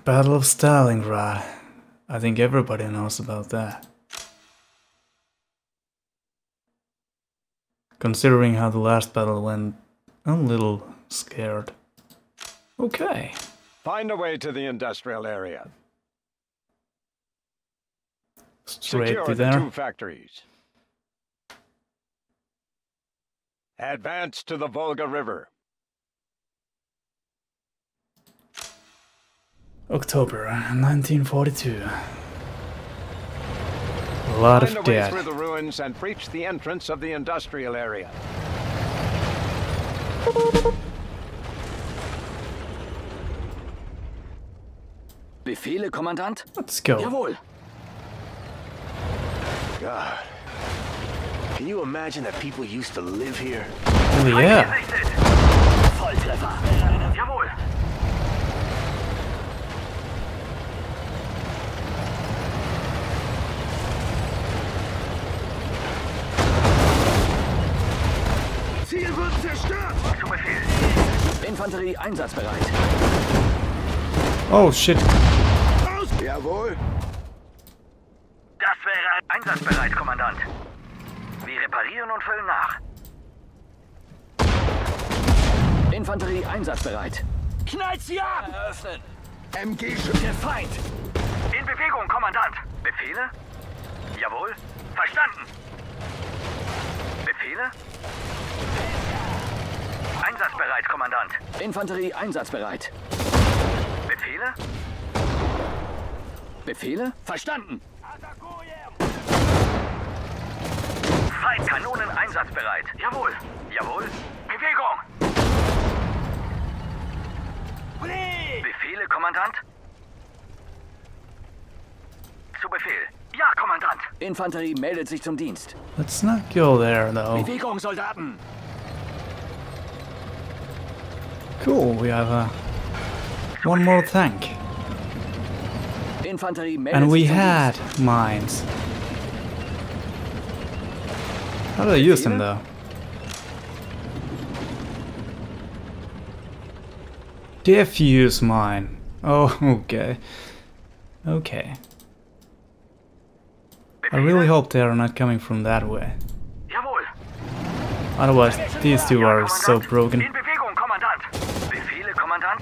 Battle of Stalingrad. I think everybody knows about that. Considering how the last battle went, I'm a little scared. Okay. Find a way to the industrial area. Straight Secure to the there. 2 factories. Advance to the Volga River. October 1942. A lot Find a of way dead. through the ruins and breach the entrance of the industrial area. Befehle, Kommandant? Let's go. Jawohl. God. Can you imagine that people used to live here? Oh yeah. Volltreffer. Jawohl. Ziel wird zerstört! Zu Befehl. Infanterie einsatzbereit. Oh shit. Aus! Jawohl! Das wäre einsatzbereit, Kommandant. Wir reparieren und füllen nach. Infanterie einsatzbereit. Knallt sie ab! Eröffnen. MG Der Feind! In Bewegung, Kommandant! Befehle? Jawohl. Verstanden. Befehle? Einsatzbereit, Kommandant. Infanterie einsatzbereit. Befehle? Befehle? Verstanden. Feindkanonen einsatzbereit. Jawohl. Jawohl. Bewegung. Befehle, Kommandant? Zu Befehl. Ja, Kommandant. Infanterie meldet sich zum Dienst. Let's not go there though. Bewegung, Soldaten. Cool, we have one more tank. Infanterie meldet And we sich zum had Dienst. mines. How do I use them though? Diffuse mine. Oh, okay. Okay. I really hope they are not coming from that way. Jawohl. Otherwise, these two Ja, are so Kommandant. broken. In Bewegung, Kommandant. Befehle, Kommandant.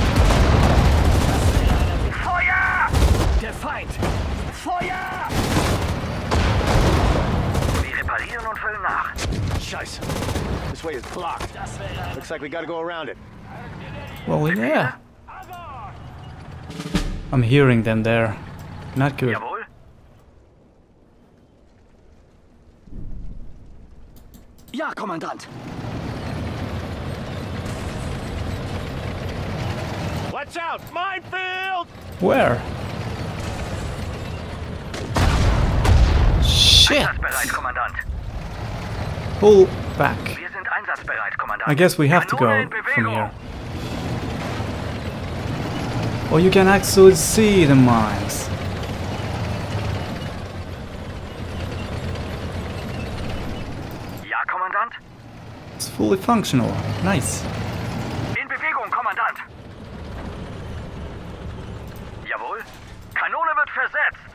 Feuer! Der Feind! Feuer! Wir reparieren und füllen nach. Scheiße. This way is blocked. Looks like we gotta go around it. Well, yeah. I'm hearing them there. Not good. Jawohl. Ja, Kommandant. Watch out! Minefield! Where? Shit! Einsatzbereit, Kommandant. Pull back. Wir sind einsatzbereit, Kommandant. I guess we have to Kanone go in from Bewegung. here. Oh, you can actually see the mines. Ja, Kommandant. It's fully functional. Nice. In Bewegung, Kommandant. Jawohl. Kanone wird versetzt.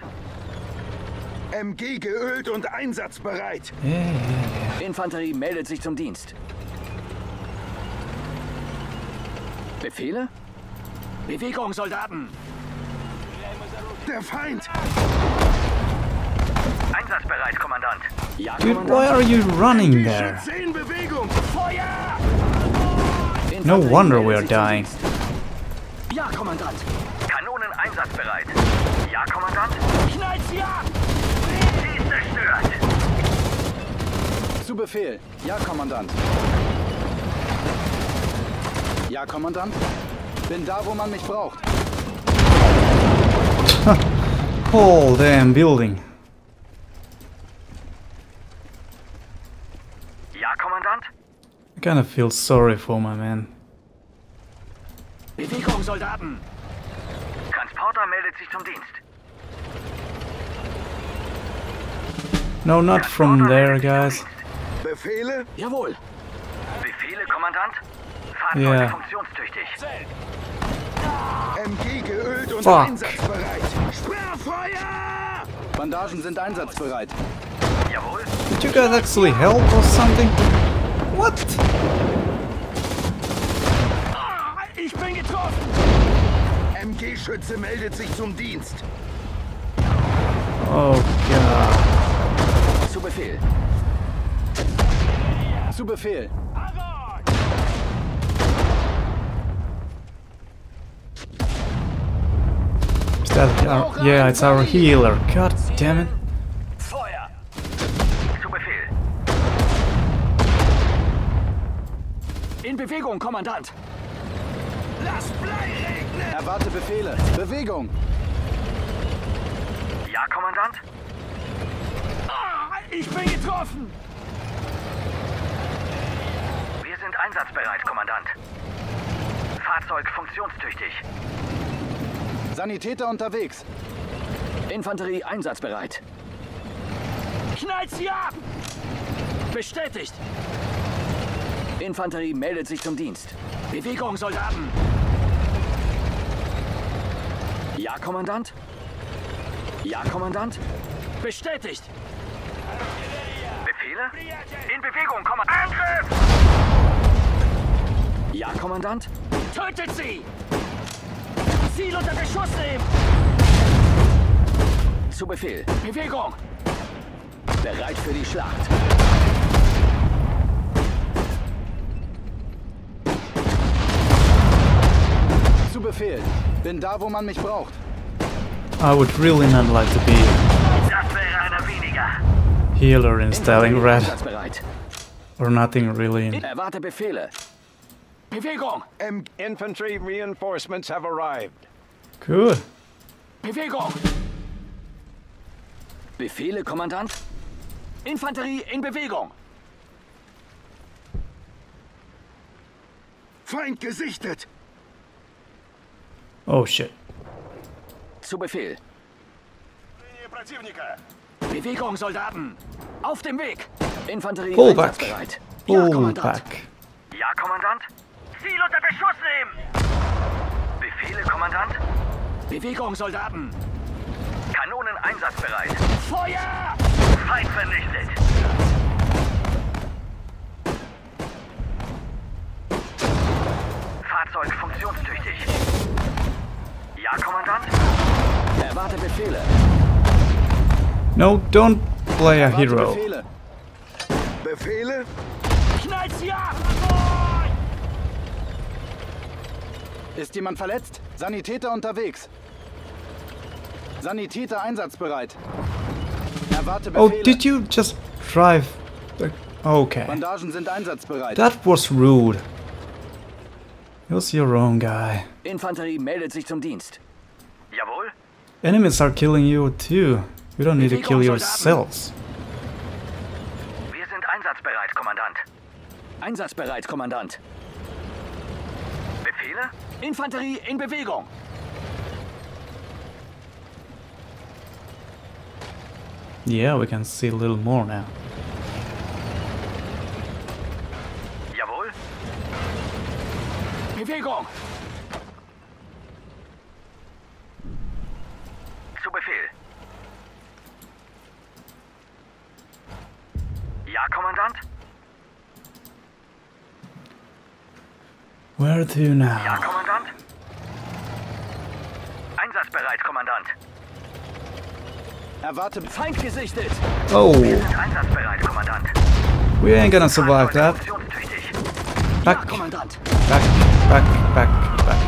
MG geölt und einsatzbereit. Yeah. Infanterie meldet sich zum Dienst. Befehle? Bewegung, Soldaten. Der Feind! Einsatzbereit, Kommandant. Ja, Dude, Kommandant. why are you running Die there? Schütze in Bewegung! Feuer! No Infanterie wonder we meldet are sich zum dying. Dienst. Ja, Kommandant. Kanonen einsatzbereit. Ja, Kommandant. Knallt sie ab! Sie ist zerstört. Zu Befehl. Ja, Kommandant. Ja, Kommandant. Bin da, wo man mich braucht. Whole damn building. Ja, Kommandant. I kind of feel sorry for my man. Bewegung, Soldaten. Transporter meldet sich zum Dienst. No, not from there, guys. Befehle? Jawohl. Befehle, Kommandant. Fahrzeuge Ja. funktionstüchtig. MG geölt fuck? Einsatzbereit. Sperrfeuer! Bandagen sind einsatzbereit. Jawohl. Did you guys actually help or something? What? Ich bin getroffen. MG-Schütze meldet sich zum Dienst. Oh god. Zu Befehl. Zu Befehl. Is that our, yeah, it's our healer. God damn it. Feuer. Zu Befehl. In Bewegung, Kommandant. Lass Blei regnen! Erwarte Befehle. Bewegung. Ja, Kommandant. Ich bin getroffen. Wir sind einsatzbereit, Kommandant. Fahrzeug funktionstüchtig. Sanitäter unterwegs. Infanterie einsatzbereit. Knallt sie ab! Bestätigt. Infanterie meldet sich zum Dienst. Bewegung, Soldaten. Ja, Kommandant? Ja, Kommandant? Bestätigt. Befehle? In Bewegung, Kommandant. Angriff! Ja, Kommandant? Tötet sie! Ziel unter Beschuss nehmen! Zu Befehl. Bewegung! Bereit für die Schlacht. Zu Befehl. Bin da, wo man mich braucht. I would really not like to be Das wäre einer weniger. healer in Stalingrad Einsatzbereit. or nothing really. Erwarte Befehle. Bewegung! Infantry reinforcements have arrived. Good. Bewegung! Befehle, Kommandant? Infanterie in Bewegung! Feind gesichtet! Oh shit. Zu Befehl. Bewegung, Soldaten! Auf dem Weg! Infanterie Pull back. einsatzbereit. Ja, Pull Kommandant. back. Ja, Kommandant. Ziel unter Beschuss nehmen! Befehle, Kommandant? Bewegung, Soldaten! Kanonen einsatzbereit. Feuer! Feind vernichtet! Fahrzeug funktionstüchtig. Ja, Kommandant? Erwarte Befehle. No, don't play a Erwarte hero. Befehle. Befehle? Knallt sie ab! Ist jemand verletzt? Sanitäter unterwegs. Sanitäter einsatzbereit. Erwarte Oh, Befehle. did you just drive? Okay. Bandagen sind einsatzbereit. That was rude. It was your own guy. Infanterie meldet sich zum Dienst. Jawohl. Enemies are killing you too. You don't need to kill Bewegung, yourselves. Wir sind einsatzbereit, Kommandant. Einsatzbereit, Kommandant. Befehle? Infanterie in Bewegung. Yeah, we can see a little more now. Jawohl. Bewegung. Zu Befehl. Ja, Kommandant? Where to Ja, now? Kommandant? Einsatzbereit, Kommandant. Erwarte Feind gesichtet. Oh, Sind einsatzbereit, Kommandant. we ain't gonna survive that. Funktionstüchtig. Back. Ja, Kommandant. Back, back, back, back.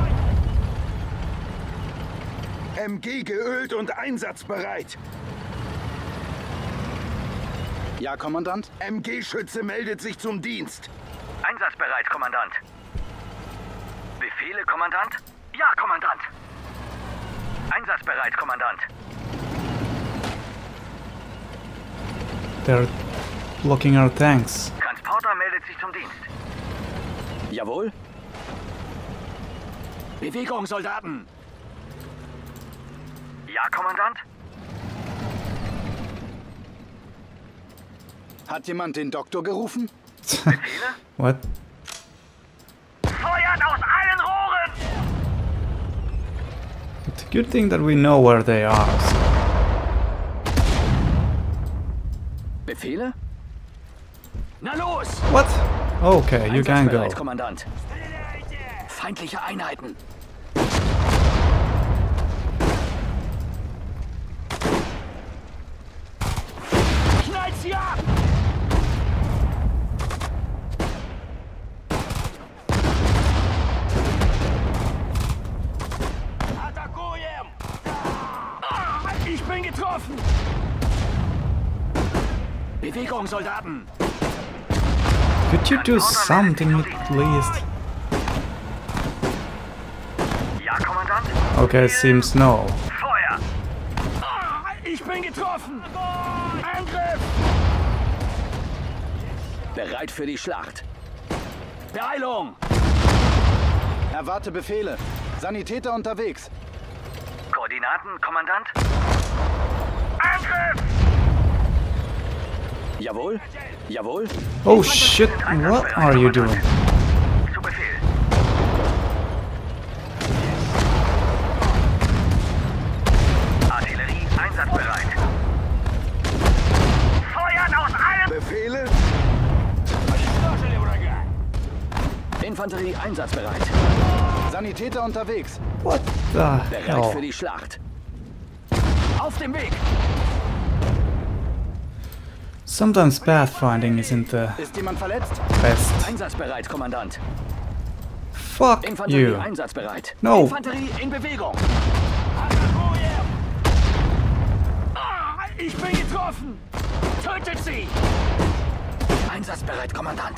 MG geölt und einsatzbereit. Ja, Kommandant. MG-Schütze meldet sich zum Dienst. Einsatzbereit, Kommandant. Befehle, Kommandant? Ja, Kommandant. Einsatzbereit, Kommandant. They're blocking our tanks. Transporter meldet sich zum Dienst. Jawohl. Bewegung, Soldaten. Ja, Kommandant? Hat jemand den Doktor gerufen? Befehle? What? Feuert aus allen Rohren! It's a good thing that we know where they are. So. Befehle? Na los! What? Okay, you can go. Einsatzbereit, Kommandant. Feindliche Einheiten. Knallt sie ab! Attackieren! Ich bin getroffen! Bewegung, Soldaten! Could you do something at least? Ja, Kommandant? Okay, seems no. Feuer! Ich bin getroffen! Angriff! Bereit für die Schlacht. Beeilung! Erwarte Befehle. Sanitäter unterwegs. Koordinaten, Kommandant? Angriff! Jawohl, jawohl. Oh shit, what are you doing? Zu Befehl. Artillerie einsatzbereit. Feuern aus allem! Befehle? Infanterie einsatzbereit. Sanitäter unterwegs. What the Bereit für hell? die Schlacht. Auf dem Weg! Sometimes pathfinding isn't the Ist jemand verletzt? best. Einsatzbereit, Kommandant. Fuck Infanterie you. einsatzbereit. No. Infanterie in Bewegung. Ich bin getroffen. Tötet sie. Einsatzbereit, Kommandant.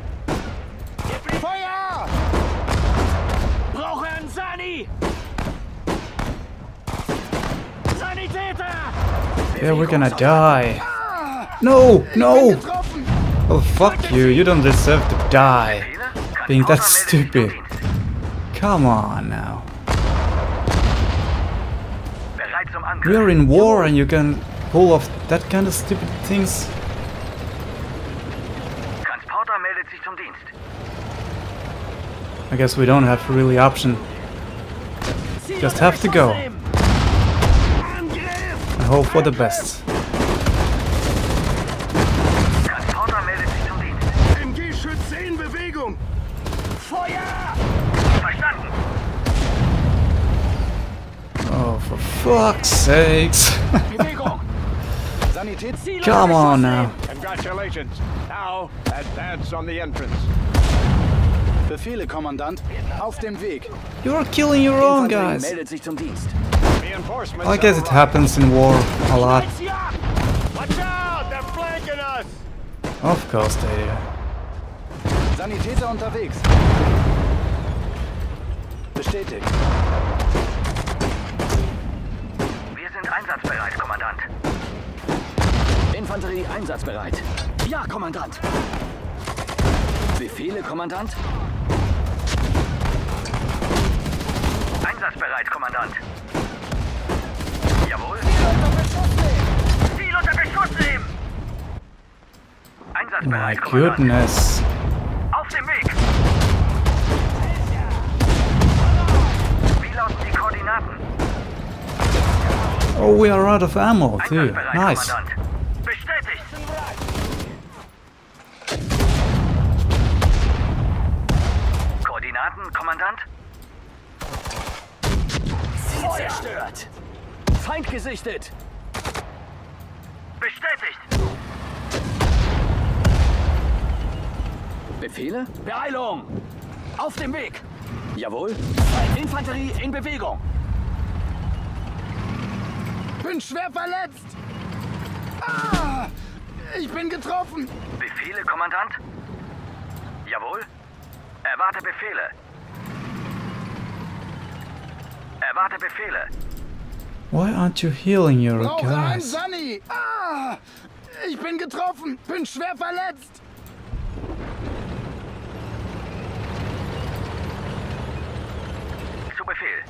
Feuer! Brauche einen Sani. Sanitäter. Yeah, we're gonna die. No, no! Getroffen! Oh, fuck you. You don't deserve to die. Being that stupid. Come on now. Bereit zum Angriff. We are in war and you can pull off that kind of stupid things. Transporter meldet sich zum Dienst. I guess we don't have really option. Just have to go. Angriff. And hope for the best. Transporter meldet sich zum Dienst. MG-Schütze in Bewegung! Feuer! Verstanden. Oh, for fuck's sakes. Bewegung. Sanität. Come on now. Congratulations. Now, advance on the entrance. Befehle, Kommandant. Auf dem Weg. You're killing your own Infanterie guys. meldet sich zum Dienst. Reinforcements I guess it have arrived. happens in war a lot. Sie ab. Watch out! They're flanking us! Of course they do. Sanitäter unterwegs. Bestätigt. Wir sind einsatzbereit, Kommandant. Infanterie einsatzbereit. Ja, Kommandant. Befehle, Kommandant. Einsatzbereit, Kommandant. Jawohl. Ziel unter Beschuss nehmen. My Einsatzbereit, Kommandant. goodness. Auf dem Weg. Wie lauten die Koordinaten? Oh, we are out of ammo too. Einsatzbereit, Nice. Kommandant. Bestätigt. Koordinaten, Kommandant. Ziel zerstört. Feind gesichtet. Bestätigt. Befehle? Beeilung. Auf dem Weg. Jawohl. Infanterie in Bewegung. Bin schwer verletzt. Ah! Ich bin getroffen. Befehle, Kommandant? Jawohl. Erwarte Befehle. Erwarte Befehle. Why aren't you healing your Brauche einen guys? Sani. Ah! Ich bin getroffen. Bin schwer verletzt. Zu Befehl.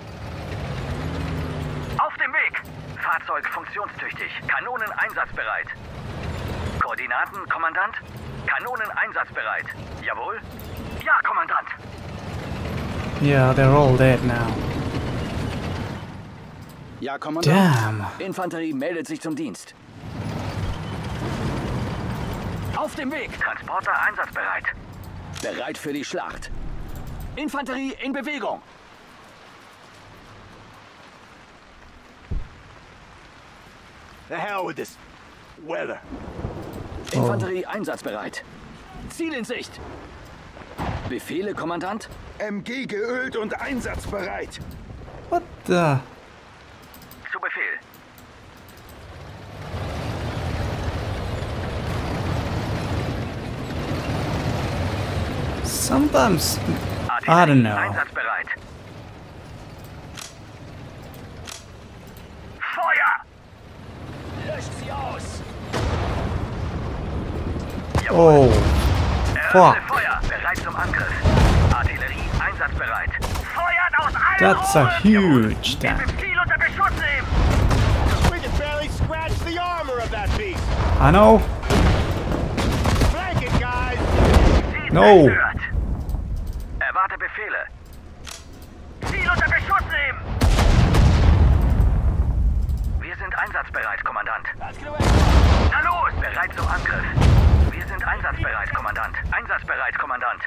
Auf dem Weg. Fahrzeug funktionstüchtig. Kanonen einsatzbereit. Koordinaten, Kommandant? Kanonen einsatzbereit. Jawohl. Ja, Kommandant. Yeah, they're all dead now. Ja, Kommandant. Damn. Infanterie meldet sich zum Dienst. Auf dem Weg. Transporter einsatzbereit. Bereit für die Schlacht. Infanterie in Bewegung. The hell with this weather. Infanterie einsatzbereit. Ziel in Sicht. Befehle, Kommandant? MG geölt und einsatzbereit. What the? Zu Befehl. Sometimes, I don't know. Einsatzbereit. Feuer! Löscht sie aus! Oh, fuck. Feuer! Bereit zum Angriff. Artillerie einsatzbereit. Feuert aus allen That's a Rohren! huge tank. Ziel unter Beschuss nehmen! We can barely scratch the armor of that beast. I know. Flank it, guys. Ziel No. zerstört. Erwarte Befehle. Ziel unter Beschuss nehmen! Wir sind einsatzbereit, Kommandant. Na los! Bereit zum Angriff. Wir sind einsatzbereit, Kommandant. Einsatzbereit, Kommandant.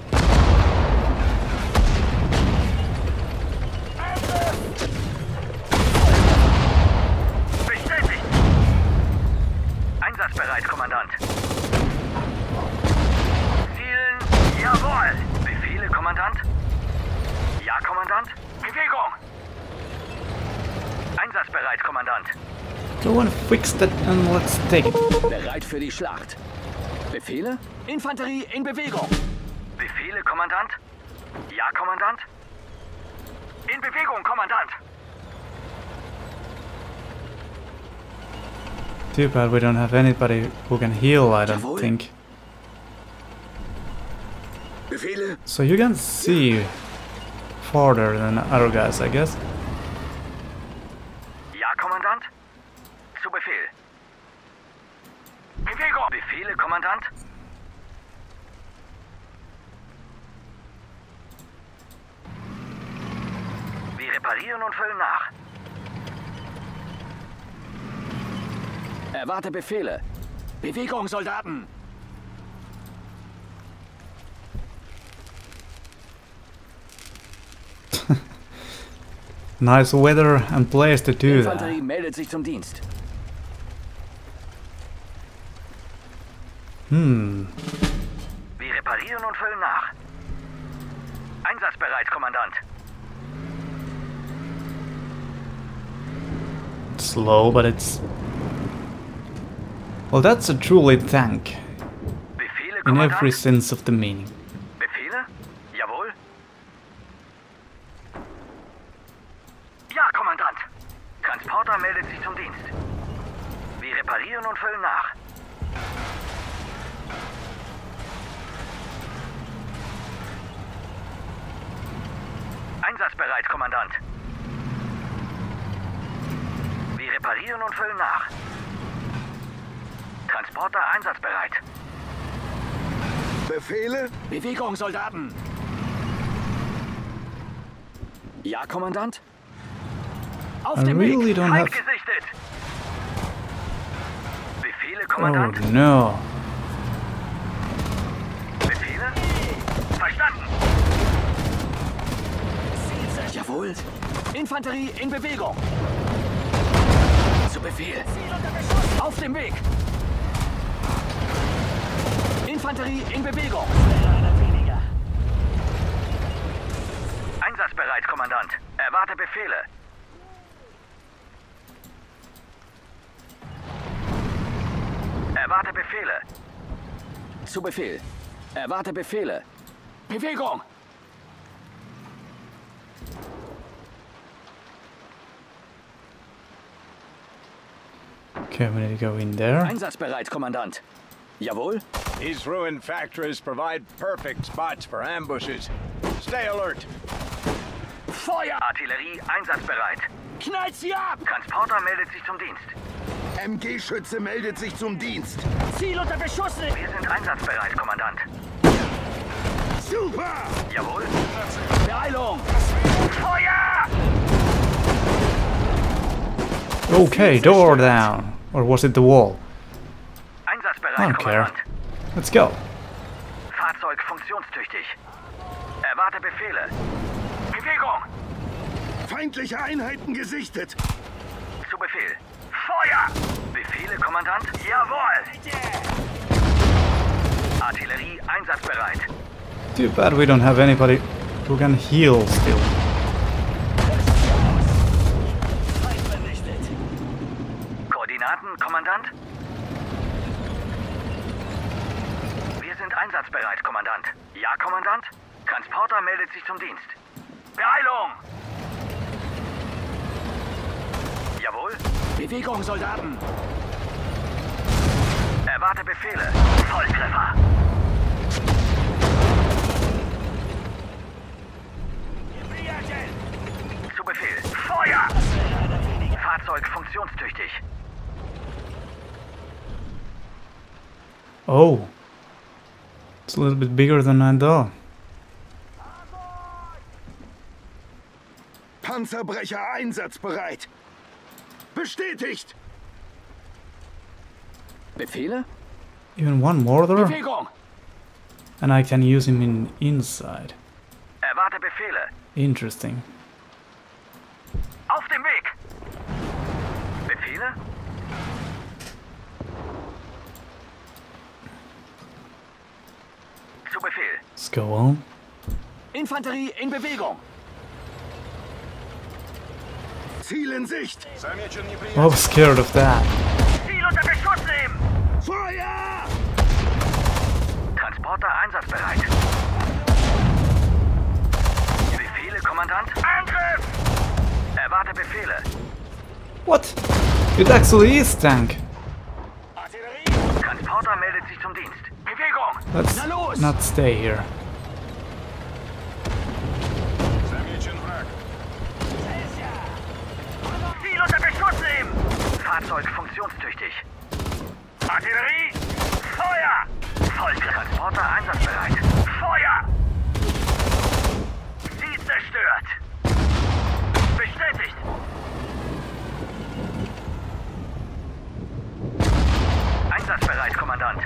Bestätigt! Einsatzbereit, Kommandant. Zielen, jawohl! Befehle, Kommandant? Ja, Kommandant? Bewegung! Einsatzbereit, Kommandant. Go and fix that and let's take it. Bereit für die Schlacht. Befehle? Infanterie in Bewegung. Befehle, Kommandant? Ja, Kommandant? In Bewegung, Kommandant! Too bad we don't have anybody who can heal, I don't Jawohl. think. Befehle? So you can see farther than other guys, I guess. Ja, Kommandant? Zu Befehl. Bewegung! Befehle, Kommandant? Wir reparieren und füllen nach. Erwarte Befehle. Bewegung, Soldaten! Nice weather and place to do that. Infanterie meldet sich zum Dienst. Wir reparieren und füllen nach. Einsatzbereit, Kommandant. Slow, but it's... Well, that's a truly tank. Befehle, In Kommandant. every sense of the meaning. Befehle? Jawohl. Ja, Kommandant. Transporter meldet sich zum Dienst. Wir reparieren und füllen nach. Einsatzbereit, Kommandant. Wir reparieren und füllen nach. Transporter einsatzbereit. Befehle? Bewegung, Soldaten! Ja, Kommandant? Auf I dem really Weg! don't Feind have- gesichtet! Befehle, Oh Kommandant? no. Befehle? Verstanden! Jawohl! Infanterie in Bewegung! Zu Befehl! Auf dem Weg! Infanterie in Bewegung! Einsatzbereit, Kommandant. Erwarte Befehle. Erwarte Befehle. Zu Befehl. Erwarte Befehle. Bewegung! Okay, we need to go in there. Einsatzbereit, Kommandant. Jawohl. These ruined factories provide perfect spots for ambushes. Stay alert. Feuer! Artillerie einsatzbereit. Knallt sie ab! Transporter meldet sich zum Dienst. MG-Schütze meldet sich zum Dienst. Ziel unter Beschuss! Wir sind einsatzbereit, Kommandant. Super! Jawohl. Beeilung! Feuer! Okay, door down. Or was it the wall? I Einsatzbereit, don't care. Kommandant. Let's go. Fahrzeug funktionstüchtig. Erwarte Befehle. Bewegung! Feindliche Einheiten gesichtet. Zu Befehl. Feuer! Befehle, Kommandant? Jawohl! Artillerie einsatzbereit. Too bad we don't have anybody who can heal still. Koordinaten, Kommandant? Wir sind einsatzbereit, Kommandant. Ja, Kommandant? Transporter meldet sich zum Dienst. Beeilung! Jawohl. Bewegung, Soldaten! Erwarte Befehle. Volltreffer. Zu Befehl. Feuer! Fahrzeug funktionstüchtig. Oh. It's a little bit bigger than I thought. Panzerbrecher einsatzbereit. Bestätigt. Befehle? Even one mortar? Bewegung! And I can use him in inside. Erwarte Befehle. Interesting. Auf dem Weg! Befehle? Zu Befehl. Let's go on. Infanterie in Bewegung. Ziel in Sicht. I was scared of that. Ziel unter Beschuss nehmen! Feuer! Transporter einsatzbereit. Befehle, Kommandant? Angriff! Erwarte Befehle. What? It actually is tank. Artillerie! Transporter meldet sich zum Dienst. Bewegung! Let's Na los! not stay here. Ziel unter Beschuss nehmen! Fahrzeug funktionstüchtig. Artillerie! Feuer! Volltransporter einsatzbereit. Feuer! Sie zerstört! Bestätigt! Einsatzbereit, Kommandant.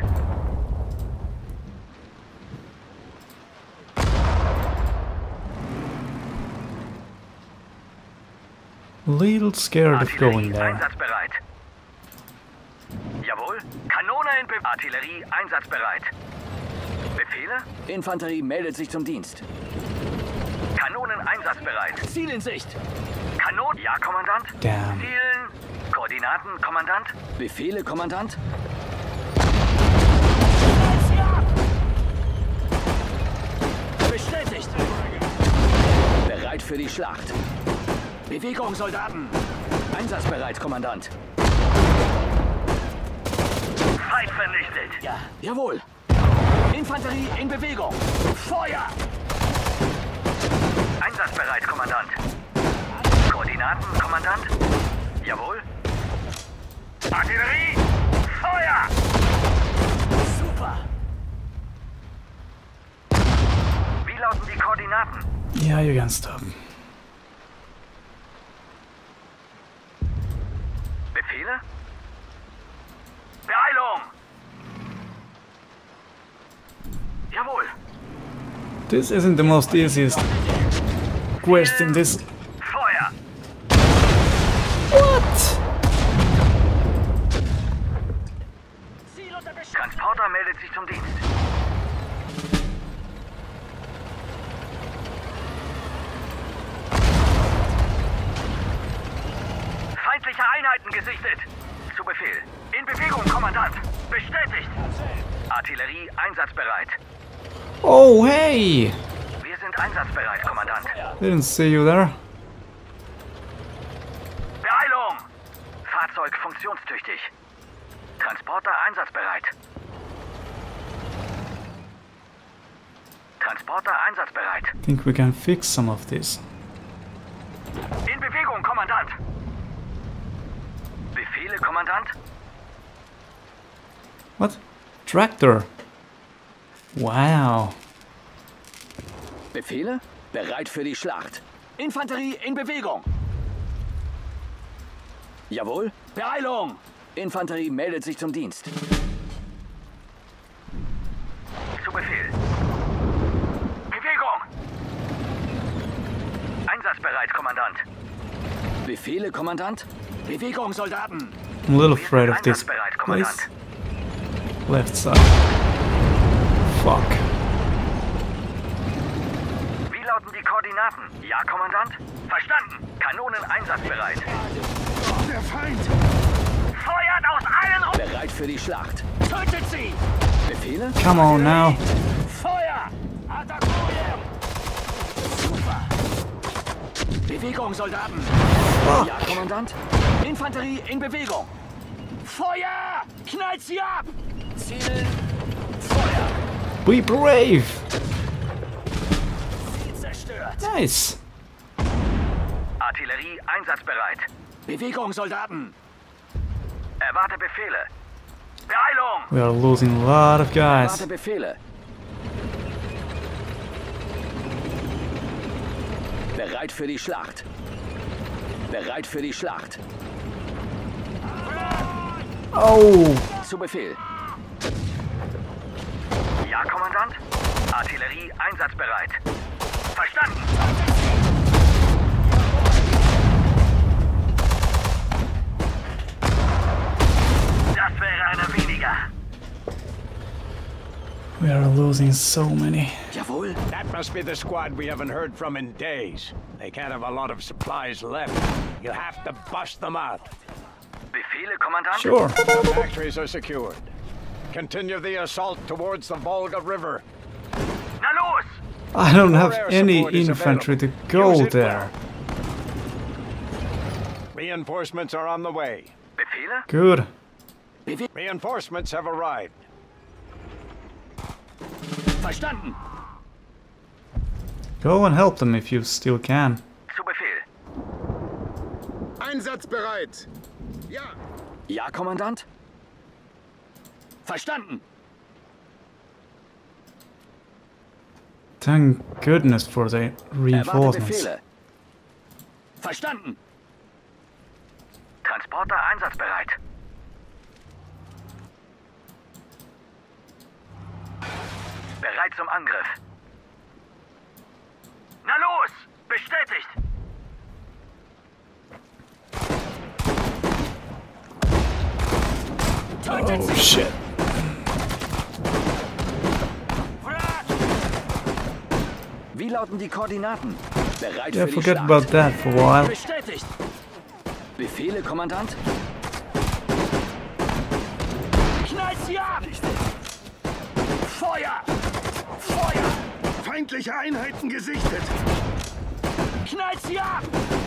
Little scared of going Artillerie there. einsatzbereit. Jawohl. Kanone in Bewegung. Artillerie einsatzbereit. Befehle? Infanterie meldet sich zum Dienst. Kanonen einsatzbereit. Ziel in Sicht. Kanonen. Ja, Kommandant. Damn. Zielen. Koordinaten, Kommandant. Befehle, Kommandant? Bestätigt. Bereit für die Schlacht. Bewegung, Soldaten. Einsatzbereit, Kommandant. Feind vernichtet. Ja, jawohl. Infanterie in Bewegung. Feuer! Einsatzbereit, Kommandant. Koordinaten, Kommandant. Jawohl. Artillerie. Feuer! Super! Wie lauten die Koordinaten? Yeah, you can stop. Befehle? Beeilung! Jawohl. This isn't the most easiest quest in this. Feuer! What? Transporter meldet sich zum Dienst. Feindliche Einheiten gesichtet. Zu Befehl. In Bewegung, Kommandant. Bestätigt. Artillerie einsatzbereit. Oh, hey! Wir sind einsatzbereit, Kommandant. Didn't see you there. Beeilung! Fahrzeug funktionstüchtig. Transporter einsatzbereit. Transporter einsatzbereit. Think we can fix some of this. In Bewegung, Kommandant. Befehle, Kommandant. What? Tractor. Wow. Befehle? Bereit für die Schlacht. Infanterie in Bewegung. Jawohl. Beeilung! Infanterie meldet sich zum Dienst. Zu Befehl. Bewegung! Einsatzbereit, Kommandant. Befehle, Kommandant? Bewegung, Soldaten! I'm a little afraid of this place. Left side. Fuck. Wie lauten die Koordinaten? Ja, Kommandant? Verstanden. Kanonen einsatzbereit. Der Feind! Feuert aus allen Runden! Bereit für die Schlacht. Tötet sie! Befehle? Come on now. Feuer! Attackieren! Super! Bewegung, Soldaten! Fuck. Ja, Kommandant? Infanterie in Bewegung! Feuer! Knallt sie ab! Ziel! Feuer! Be brave! Ziel zerstört! Nice! Artillerie einsatzbereit. Bewegung, Soldaten! Erwarte Befehle. Beeilung! We are losing a lot of guys. Erwarte Befehle. Bereit für die Schlacht. Bereit für die Schlacht. Oh! Zu Befehl. Ja, Kommandant. Artillerie einsatzbereit. Verstanden. Das wäre einer weniger. We are losing so many. Jawohl. That must be the squad we haven't heard from in days. They can't have a lot of supplies left. You'll have to bust them out. Befehle, Kommandant. Sure. The factories are secured. Continue the assault towards the Volga River. Na los! I don't have Air any support is infantry to available. go Use it there. Reinforcements are on the way. Befehle? Good. Reinforcements have arrived. Verstanden. Go and help them if you still can. Zu Befehl. Einsatzbereit! Ja! Ja, Kommandant. Verstanden. Thank goodness for the Erwarte reinforcements. Befehle. Verstanden. Transporter einsatzbereit. Bereit zum Angriff. Na los! Bestätigt! Oh shit. Wie lauten die Koordinaten? Bereit Yeah, für die forget Schlacht. about that for a while. Bestätigt! Befehle, Kommandant? Knallt sie ab! Feuer! Feuer! Feindliche Einheiten gesichtet! Knallt sie ab!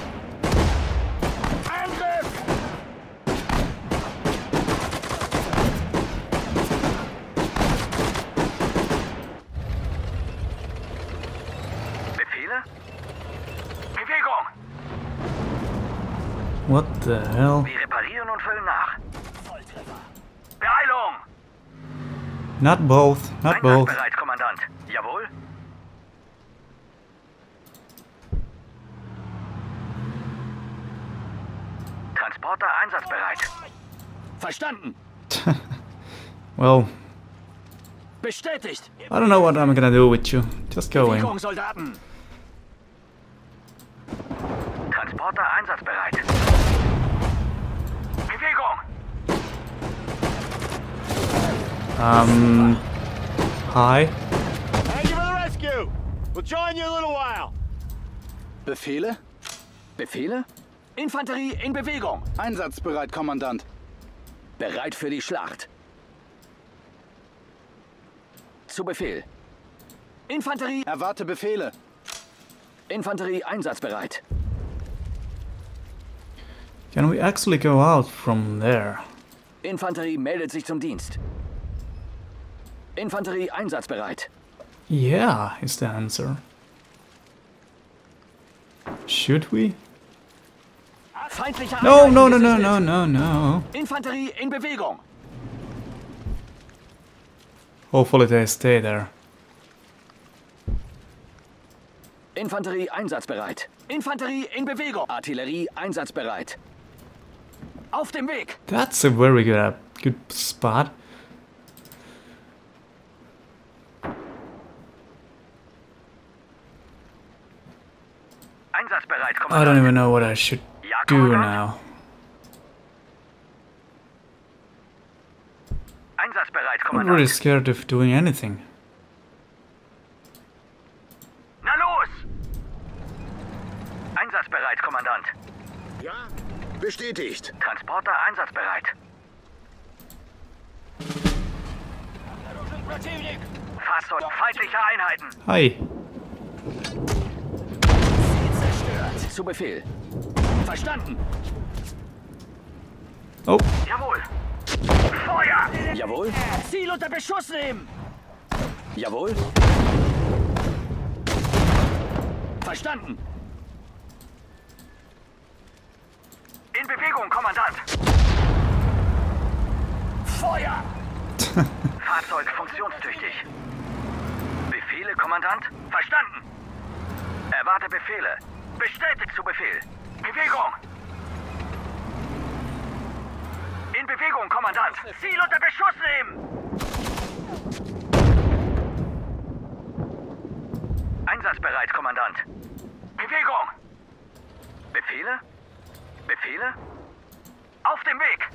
Angriff! Befehle? Bewegung! What the hell? Wir reparieren und füllen nach. Volltreffer. Beeilung! Not both. Not both. Einsatzbereit, Kommandant. Jawohl. Transporter einsatzbereit. Verstanden. Well, Bestätigt. I don't know what I'm gonna do with you. Just go in. Bewegung, Soldaten. Transporter einsatzbereit. Bewegung. Hi. Thank you for the rescue. We'll join you in a little while. Befehle? Befehle? Infanterie in Bewegung. Einsatzbereit, Kommandant. Bereit für die Schlacht. Zu Befehl. Infanterie. Erwarte Befehle. Infanterie einsatzbereit. Can we actually go out from there? Infanterie meldet sich zum Dienst. Infanterie einsatzbereit. Yeah, is the answer. Should we? Feindliche No, Einheiten no, no, no, gesichtet. no, no, no. Infanterie in Bewegung. Hopefully they stay there. Infanterie einsatzbereit. Infanterie in Bewegung. Artillerie einsatzbereit. Auf dem Weg! That's a very good spot. Einsatzbereit, I don't Kommandant. even know what I should Ja, do Kommandant. now. Einsatzbereit, I'm Kommandant. really scared of doing anything. Na los! Einsatzbereit, Kommandant. Ja, bestätigt. Transporter einsatzbereit. Fahrzeug feindliche Einheiten. Hi. Zerstört. Zu Befehl. Verstanden. Oh, Jawohl. Feuer! Jawohl. Ziel unter Beschuss nehmen. Jawohl. Verstanden. In Bewegung, Kommandant. Feuer! Fahrzeug funktionstüchtig. Befehle, Kommandant? Verstanden. Erwarte Befehle. Bestätigt zu Befehl. Bewegung. In Bewegung, Kommandant. Ziel unter Beschuss nehmen. Einsatzbereit, Kommandant. Bewegung. Befehle? Befehle? Auf dem Weg.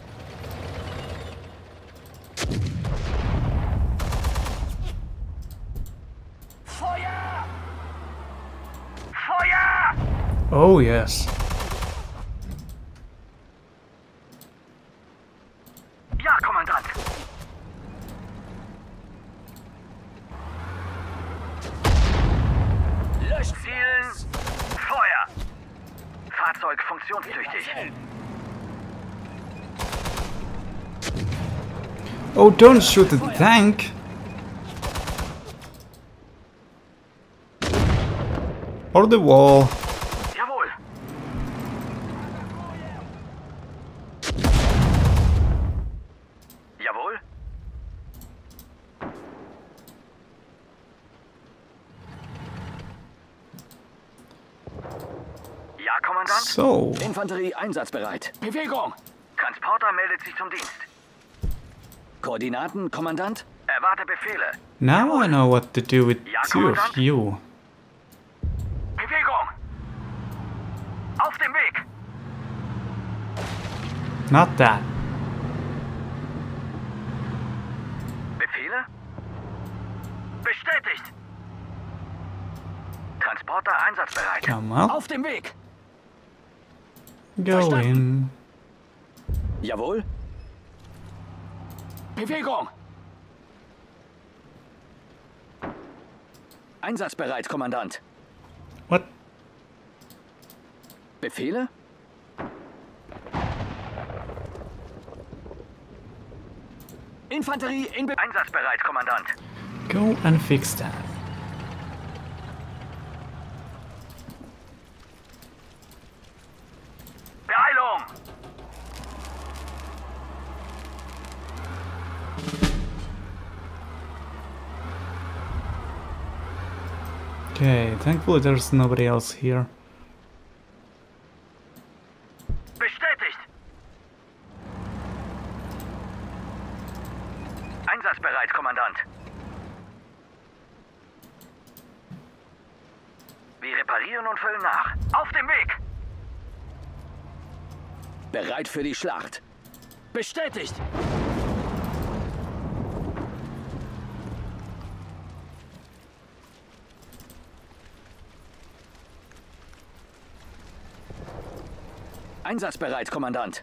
Feuer! Feuer! oh yes. Ja, Kommandant. Löscht Zielen. Feuer. Fahrzeug funktionstüchtig. Oh, don't shoot the tank. Or the wall. Jawohl. Jawohl. Ja, Kommandant. So, Infanterie einsatzbereit. Bewegung. Transporter meldet sich zum Dienst. Koordinaten, Kommandant. Erwarte Befehle. now I know what to do with Ja, two of Kommandant. you. Bewegung. Auf dem Weg. Not that. Befehle? Bestätigt. Transporter einsatzbereit. Come on, Auf dem Weg. go verstanden. in. Jawohl. Bewegung. Einsatzbereit, Kommandant. What? Befehle? Infanterie in einsatzbereit, Kommandant. Go and fix that. Beeilung! Okay, thankfully there's nobody else here. Bestätigt! Einsatzbereit, Kommandant. Wir reparieren und füllen nach. Auf dem Weg! Bereit für die Schlacht. Bestätigt! Einsatzbereit, Kommandant.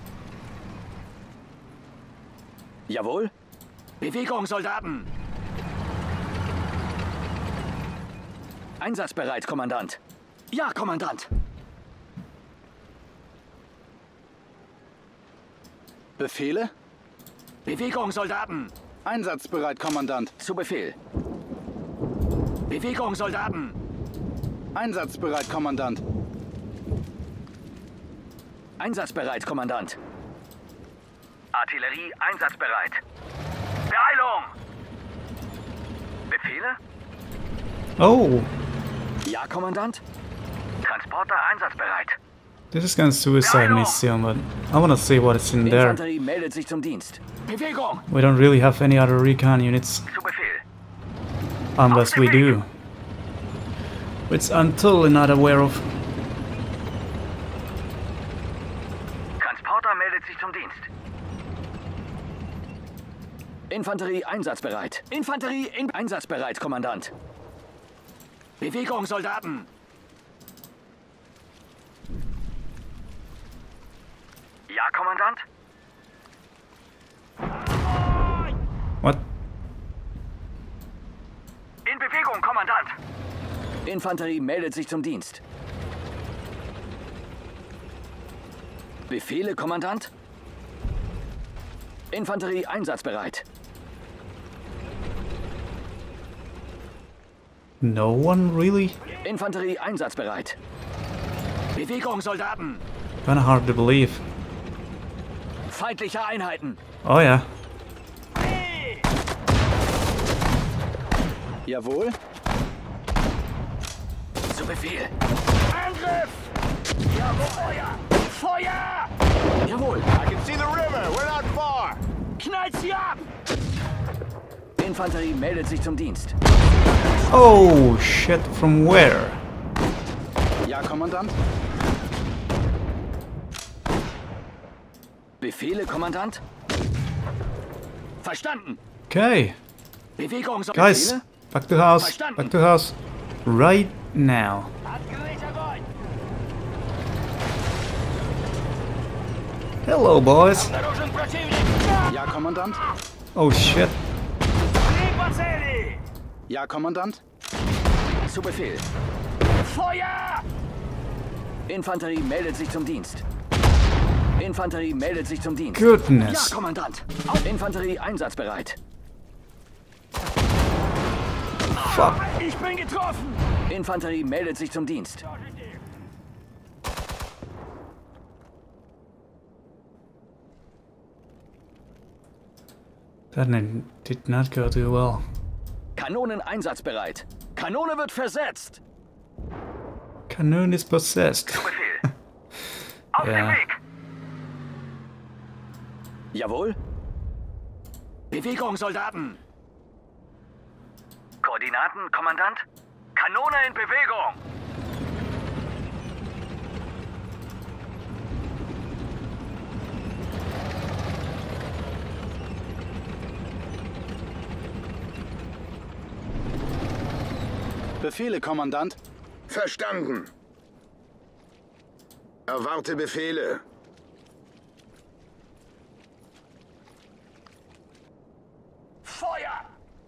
Jawohl. Bewegung, Soldaten. Einsatzbereit, Kommandant. Ja, Kommandant. Befehle? Bewegung, Soldaten. Einsatzbereit, Kommandant. Zu Befehl. Bewegung, Soldaten. Einsatzbereit, Kommandant. Einsatzbereit, Kommandant. Artillerie einsatzbereit. Beeilung! Befehle? Oh, Ja, Kommandant. Transporter einsatzbereit. This is kind of suicide mission, but I want to see what is in there. Infanterie meldet sich zum Dienst. Bewegung! We don't really have any other recon units, Zu Befehl. unless we do. Which I'm totally not aware of. Transporter meldet sich zum Dienst. Infanterie einsatzbereit. Infanterie einsatzbereit, Kommandant. Bewegung, Soldaten! Ja, Kommandant? What? In Bewegung, Kommandant! Infanterie meldet sich zum Dienst. Befehle, Kommandant? Infanterie einsatzbereit. No one really? Infanterie einsatzbereit. Bewegung, Soldaten! Kinda hard to believe. Feindliche Einheiten. Oh yeah. Jawohl. Zu Befehl. Angriff! Jawohl, Feuer! Feuer! Jawohl. I can see the river. We're not far. Knallt sie ab! Infanterie meldet sich zum Dienst. Oh shit, from where? Ja, Kommandant. Befehle, Kommandant? Verstanden. Okay. Bewegung, Guys, Befehle? back to house. Verstanden. Back to house. Right now. Hello, boys. Ja, Kommandant. Oh shit. Ja, Kommandant. Zu Befehl. Feuer! Infanterie meldet sich zum Dienst. Infanterie meldet sich zum Dienst. Goodness. Ja, Kommandant. Infanterie einsatzbereit. Fuck. Ich bin getroffen! Infanterie meldet sich zum Dienst. That did not go too well. Kanonen einsatzbereit. Kanone wird versetzt. Canoon is possessed. Befehl. Auf Ja. dem Weg. Jawohl. Bewegung, Soldaten. Koordinaten, Kommandant. Kanone in Bewegung. Befehle, Kommandant. Verstanden. Erwarte Befehle. Feuer!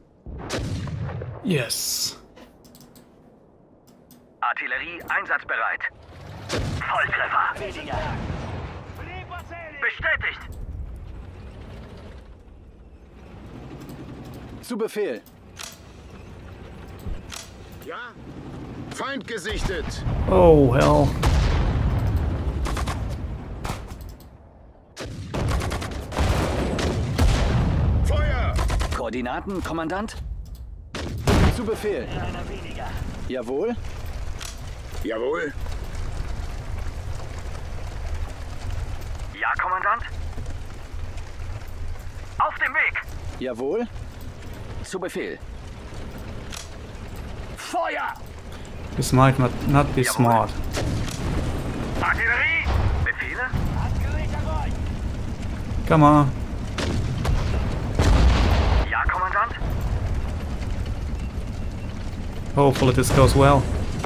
Yes. Artillerie einsatzbereit. Volltreffer. Bestätigt. Zu Befehl. Ja? Feind gesichtet. Oh hell. Feuer! Koordinaten, Kommandant. Zu Befehl. Jawohl. Jawohl. Ja, Kommandant. Auf dem Weg. Jawohl. Zu Befehl. Feuer! This might not be smart. Artillerie! Befehle? Come on. Ja, Kommandant. Hopefully this goes well.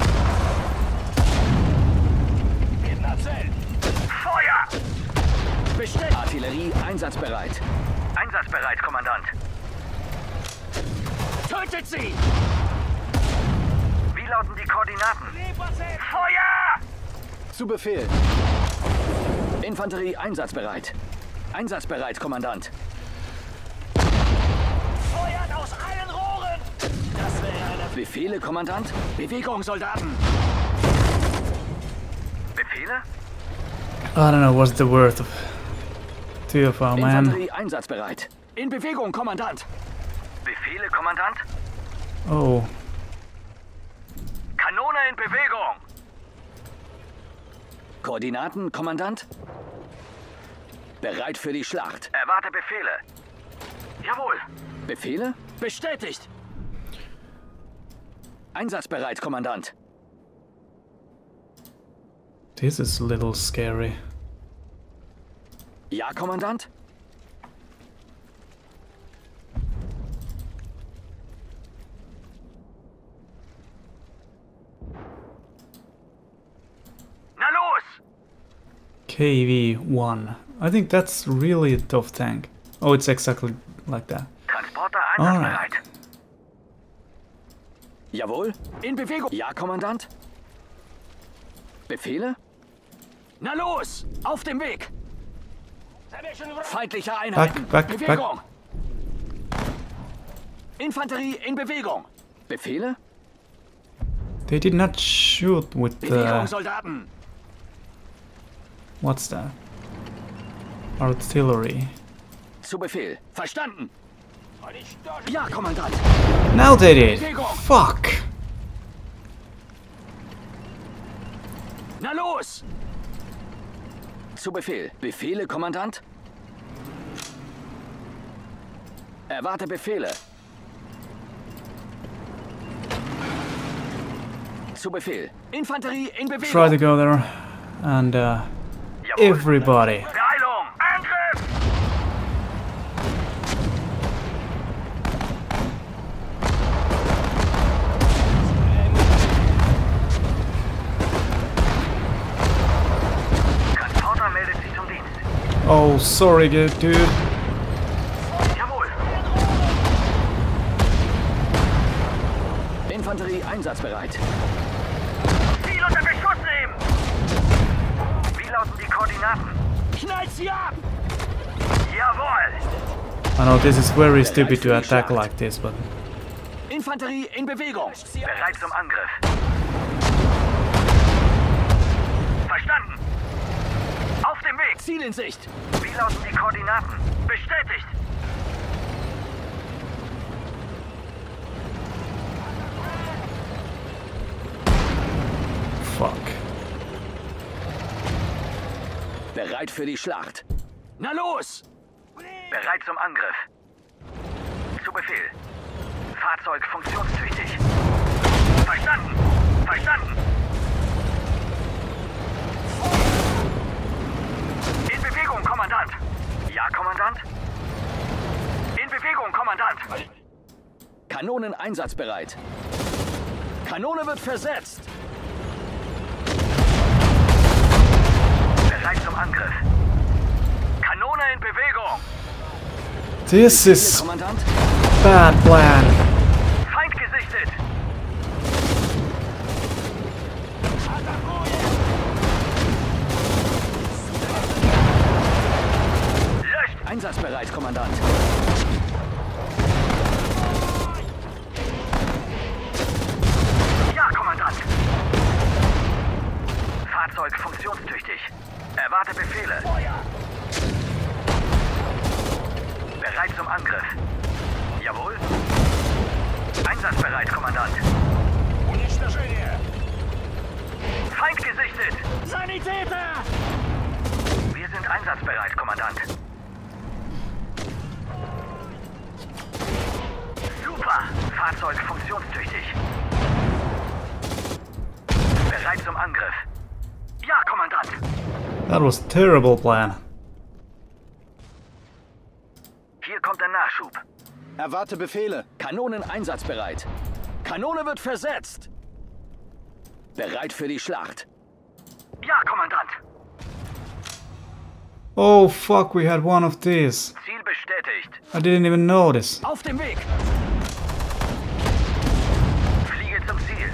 Feuer! Bestellt! Artillerie einsatzbereit. Einsatzbereit, Kommandant. Tötet sie! Wie lauten die Koordinaten? Feuer! Zu Befehl. Infanterie einsatzbereit. Einsatzbereit, Kommandant. Feuern aus allen Rohren! Das wäre eine... Befehle, Kommandant? Bewegung, Soldaten! Befehle? I don't know what's the worth of two of our men. Infanterie einsatzbereit. In Bewegung, Kommandant! Befehle, Kommandant? Oh. Kanone in Bewegung! Koordinaten, Kommandant? Bereit für die Schlacht. Erwarte Befehle. Jawohl. Befehle? Bestätigt. Einsatzbereit, Kommandant. This is a little scary. Ja, Kommandant? Na los! KV-1. I think that's really a tough tank. Oh, it's exactly like that. Transporter Alright. einsatzbereit. Jawohl. In Bewegung. Ja, Kommandant. Befehle? Na los! Auf dem Weg! Feindliche Einheiten. Back. Bewegung! Infanterie in Bewegung. Befehle? They did not shoot with Bewegung, Soldaten! what's that? Artillery. Zu Befehl. Verstanden! Ja, Kommandant! Now they did! Bewegung. Fuck! Na los! Zu Befehl. Befehle, Kommandant? Erwarte Befehle. Zu Befehl. Infanterie in Bewegung. Try to go there and everybody. Beeilung! Angriff! Transporter meldet sich zum Dienst. Oh, sorry, dude. Jawohl. Infanterie einsatzbereit. Ziel unter Beschuss nehmen! Wie lauten die Koordinaten? Knallt sie ab! Jawohl! I know this is very stupid to attack like this, but Infanterie in Bewegung. Bereit zum Angriff. Verstanden. Auf dem Weg. Ziel in Sicht. Wie lauten die Koordinaten? Bestätigt. fuck. Bereit für die Schlacht. Na los! Bereit zum Angriff. Zu Befehl. Fahrzeug funktionstüchtig. Verstanden! Verstanden! In Bewegung, Kommandant! Ja, Kommandant? In Bewegung, Kommandant! Kanonen einsatzbereit. Kanone wird versetzt. Bereit zum Angriff. Kanone in Bewegung. This is Kommandant. bad plan. Feind gesichtet. Löscht. Einsatzbereit, Kommandant. Ja, Kommandant. Fahrzeug funktionstüchtig. Erwarte Befehle. Bereit zum Angriff. Jawohl. Einsatzbereit, Kommandant. Feind gesichtet. Sanitäter! Wir sind einsatzbereit, Kommandant. Super! Fahrzeug funktionstüchtig. Bereit zum Angriff. Ja, Kommandant. That was a terrible plan. Hier kommt der Nachschub. Erwarte Befehle. Kanonen einsatzbereit. Kanone wird versetzt. Bereit für die Schlacht. Ja, Kommandant. Oh fuck, we had one of these. Ziel bestätigt. I didn't even notice. Auf dem Weg. Fliege zum Ziel.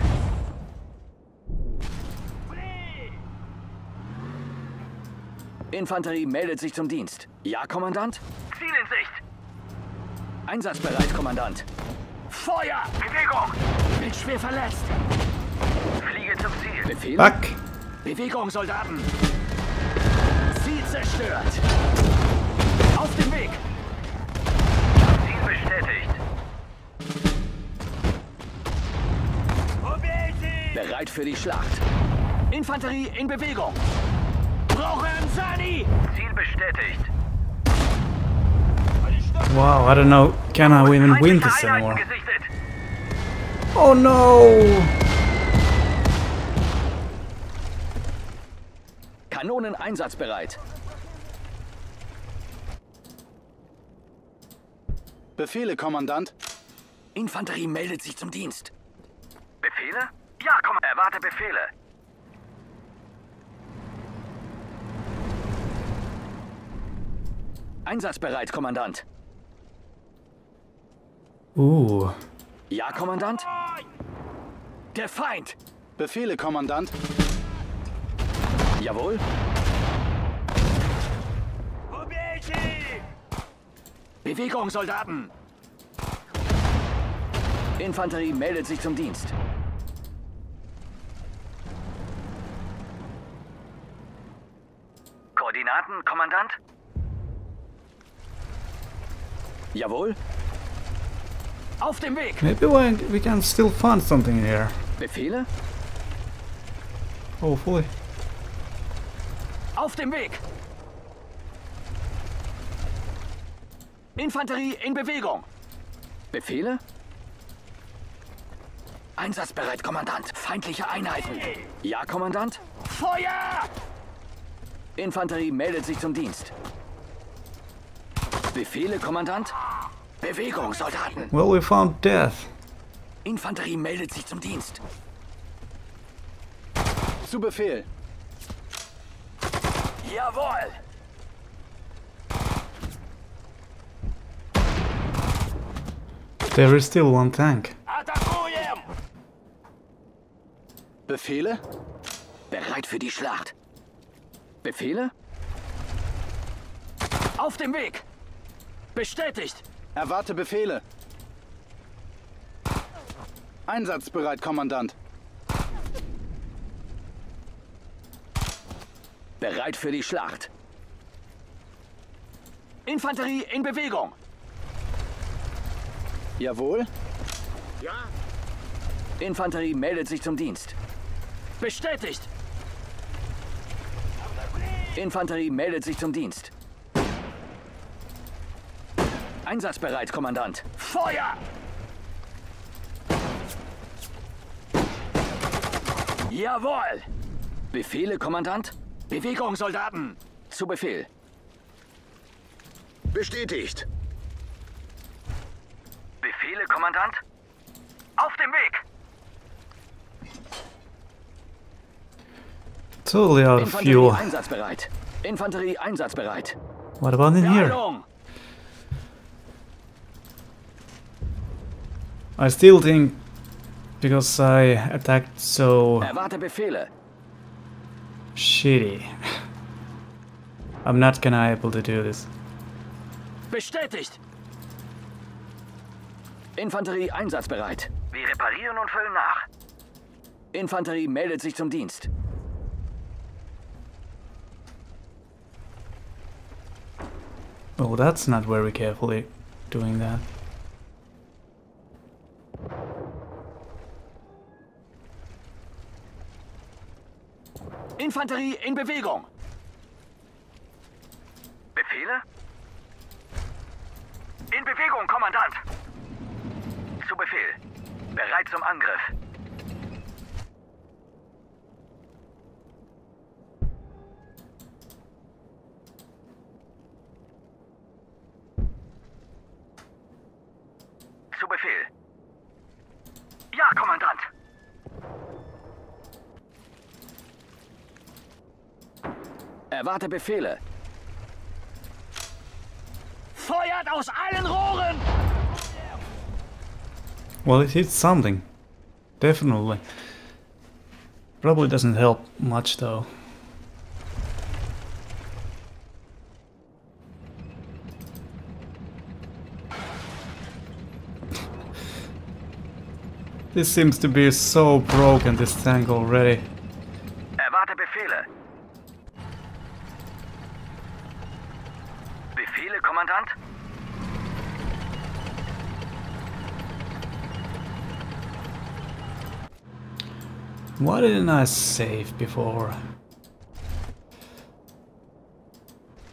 Infanterie meldet sich zum Dienst. Ja, Kommandant? Ziel in Sicht. Einsatzbereit, Kommandant. Feuer! Bewegung! Bin schwer verletzt. Fliege zum Ziel. Befehl? Back. Bewegung, Soldaten. Ziel zerstört. Auf dem Weg. Ziel bestätigt. Bereit für die Schlacht. Infanterie in Bewegung. Infanterie! Ziel bestätigt. Wow, I don't know. Can I even win this anymore? Gesichtet. Oh no! Kanonen einsatzbereit. Befehle, Kommandant. Infanterie meldet sich zum Dienst. Befehle? Ja, komm, erwarte Befehle. Einsatzbereit, Kommandant. Ja, Kommandant? Der Feind! Befehle, Kommandant. Jawohl. Bewegung, Soldaten! Infanterie meldet sich zum Dienst. Koordinaten, Kommandant? Jawohl. Auf dem Weg! Maybe we can still find something here. Befehle? Hopefully. Auf dem Weg! Infanterie in Bewegung! Befehle? Einsatzbereit, Kommandant. Feindliche Einheiten. Ja, Kommandant? Feuer! Infanterie meldet sich zum Dienst. Befehle, Kommandant? Bewegung, Soldaten. Well, we found death. Infanterie meldet sich zum Dienst. Zu Befehl. Jawohl! There is still one tank. Attackieren! Befehle? Bereit für die Schlacht. Befehle? Auf dem Weg! Bestätigt! Erwarte Befehle. Einsatzbereit, Kommandant. Bereit für die Schlacht. Infanterie in Bewegung. Jawohl. Ja, Infanterie meldet sich zum Dienst. Bestätigt! Infanterie meldet sich zum Dienst. Einsatzbereit, Kommandant. Feuer! Jawohl! Befehle, Kommandant? Bewegung, Soldaten! Zu Befehl. bestätigt. Befehle, Kommandant? Auf dem Weg! Totally out of Infanterie fuel. einsatzbereit. Infanterie einsatzbereit. What about in here? Beeilung! I still think because I attacked so Erwarte Befehle. shitty, I'm not gonna able to do this. Bestätigt! Infanterie einsatzbereit. Wir reparieren und füllen nach. Infanterie meldet sich zum Dienst. Oh, that's not very carefully doing that. Infanterie in Bewegung. Befehle? In Bewegung, Kommandant. Zu Befehl. Bereit zum Angriff. Zu Befehl. Ja, Kommandant. Erwarte Befehle. Feuert aus allen Rohren! Well, it hits something. Definitely. Probably doesn't help much though. This seems to be so broken, this tank already. Erwarte Befehle. Befehle, Kommandant? Why didn't I save before?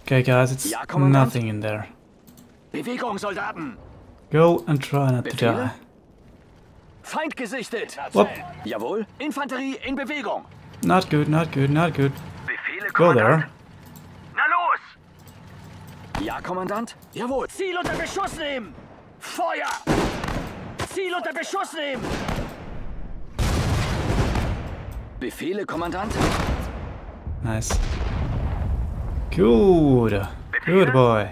Okay, guys, it's Ja, Kommandant. nothing in there. Bewegung, Soldaten! Go and try not to Befehle? die. Feind gesichtet! Whoop. Jawohl, Infanterie in Bewegung! Not good, not good, not good. Befehle, Go there. Na los! Ja, Kommandant? Jawohl. Ziel unter Beschuss nehmen! Feuer! Ziel unter Beschuss nehmen! Befehle, Kommandant? Nice. Good. Good boy.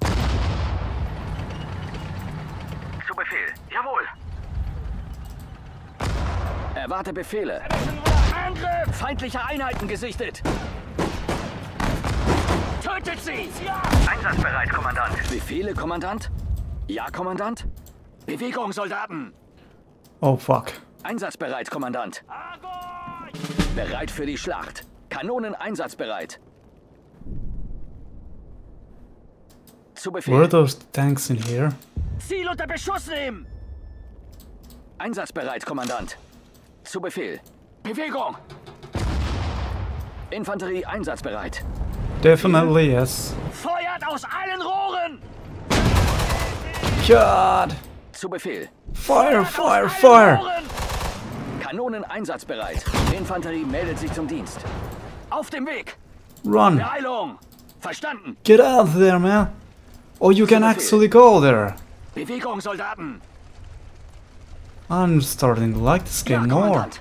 Zu Befehl. Jawohl. Erwarte Befehle. Angriff! Feindliche Einheiten gesichtet. Tötet sie! Ja! Einsatzbereit, Kommandant. Befehle, Kommandant? Ja, Kommandant? Bewegung, Soldaten! Oh fuck. Einsatzbereit, Kommandant. Bereit für die Schlacht. Kanonen einsatzbereit. Zu Befehl. Were those tanks in here? Ziel unter Beschuss nehmen! Einsatzbereit, Kommandant. Zu Befehl. Bewegung! Infanterie einsatzbereit. Definitely yes. Feuert aus allen Rohren! God! Zu Befehl. Fire, Feuert fire, aus fire! allen Rohren! Kanonen einsatzbereit. Infanterie meldet sich zum Dienst. Auf dem Weg! Run! Beeilung! Verstanden! Get out there, man! Oh, you can actually go there! Bewegung, Soldaten! I'm starting to like this Ja, game more. Kommandant.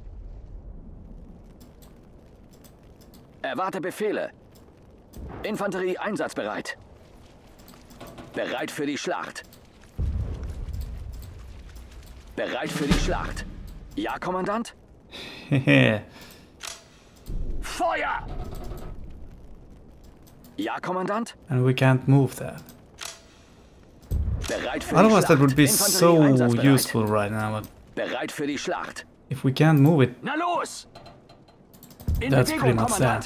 Erwarte Befehle. Infanterie einsatzbereit. Bereit für die Schlacht. Bereit für die Schlacht. Ja, Kommandant? Hehe. Feuer! Ja, Kommandant? And we can't move that. Bereit für Otherwise die that Schlacht. would be Infanterie so einsatzbereit. useful right now, but Bereit für die Schlacht. if we can't move it, Na los! In that's Bewegung, pretty much Kommandant. that.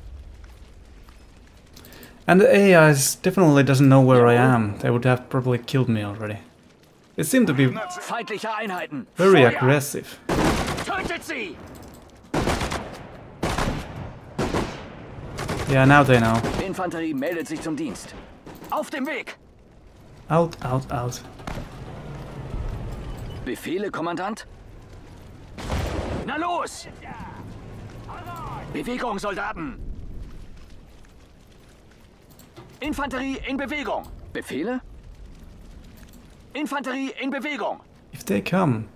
And the AI definitely doesn't know where I am. They would have probably killed me already. They seem to be Feindliche Einheiten. very Feuer! aggressive. Tötet sie! Yeah, now they know. Infanterie meldet sich zum Dienst. Auf dem Weg! Out, out, out. Befehle, Kommandant? Na los! Bewegung, Soldaten! Infanterie in Bewegung! Befehle? Infanterie in Bewegung! If they come,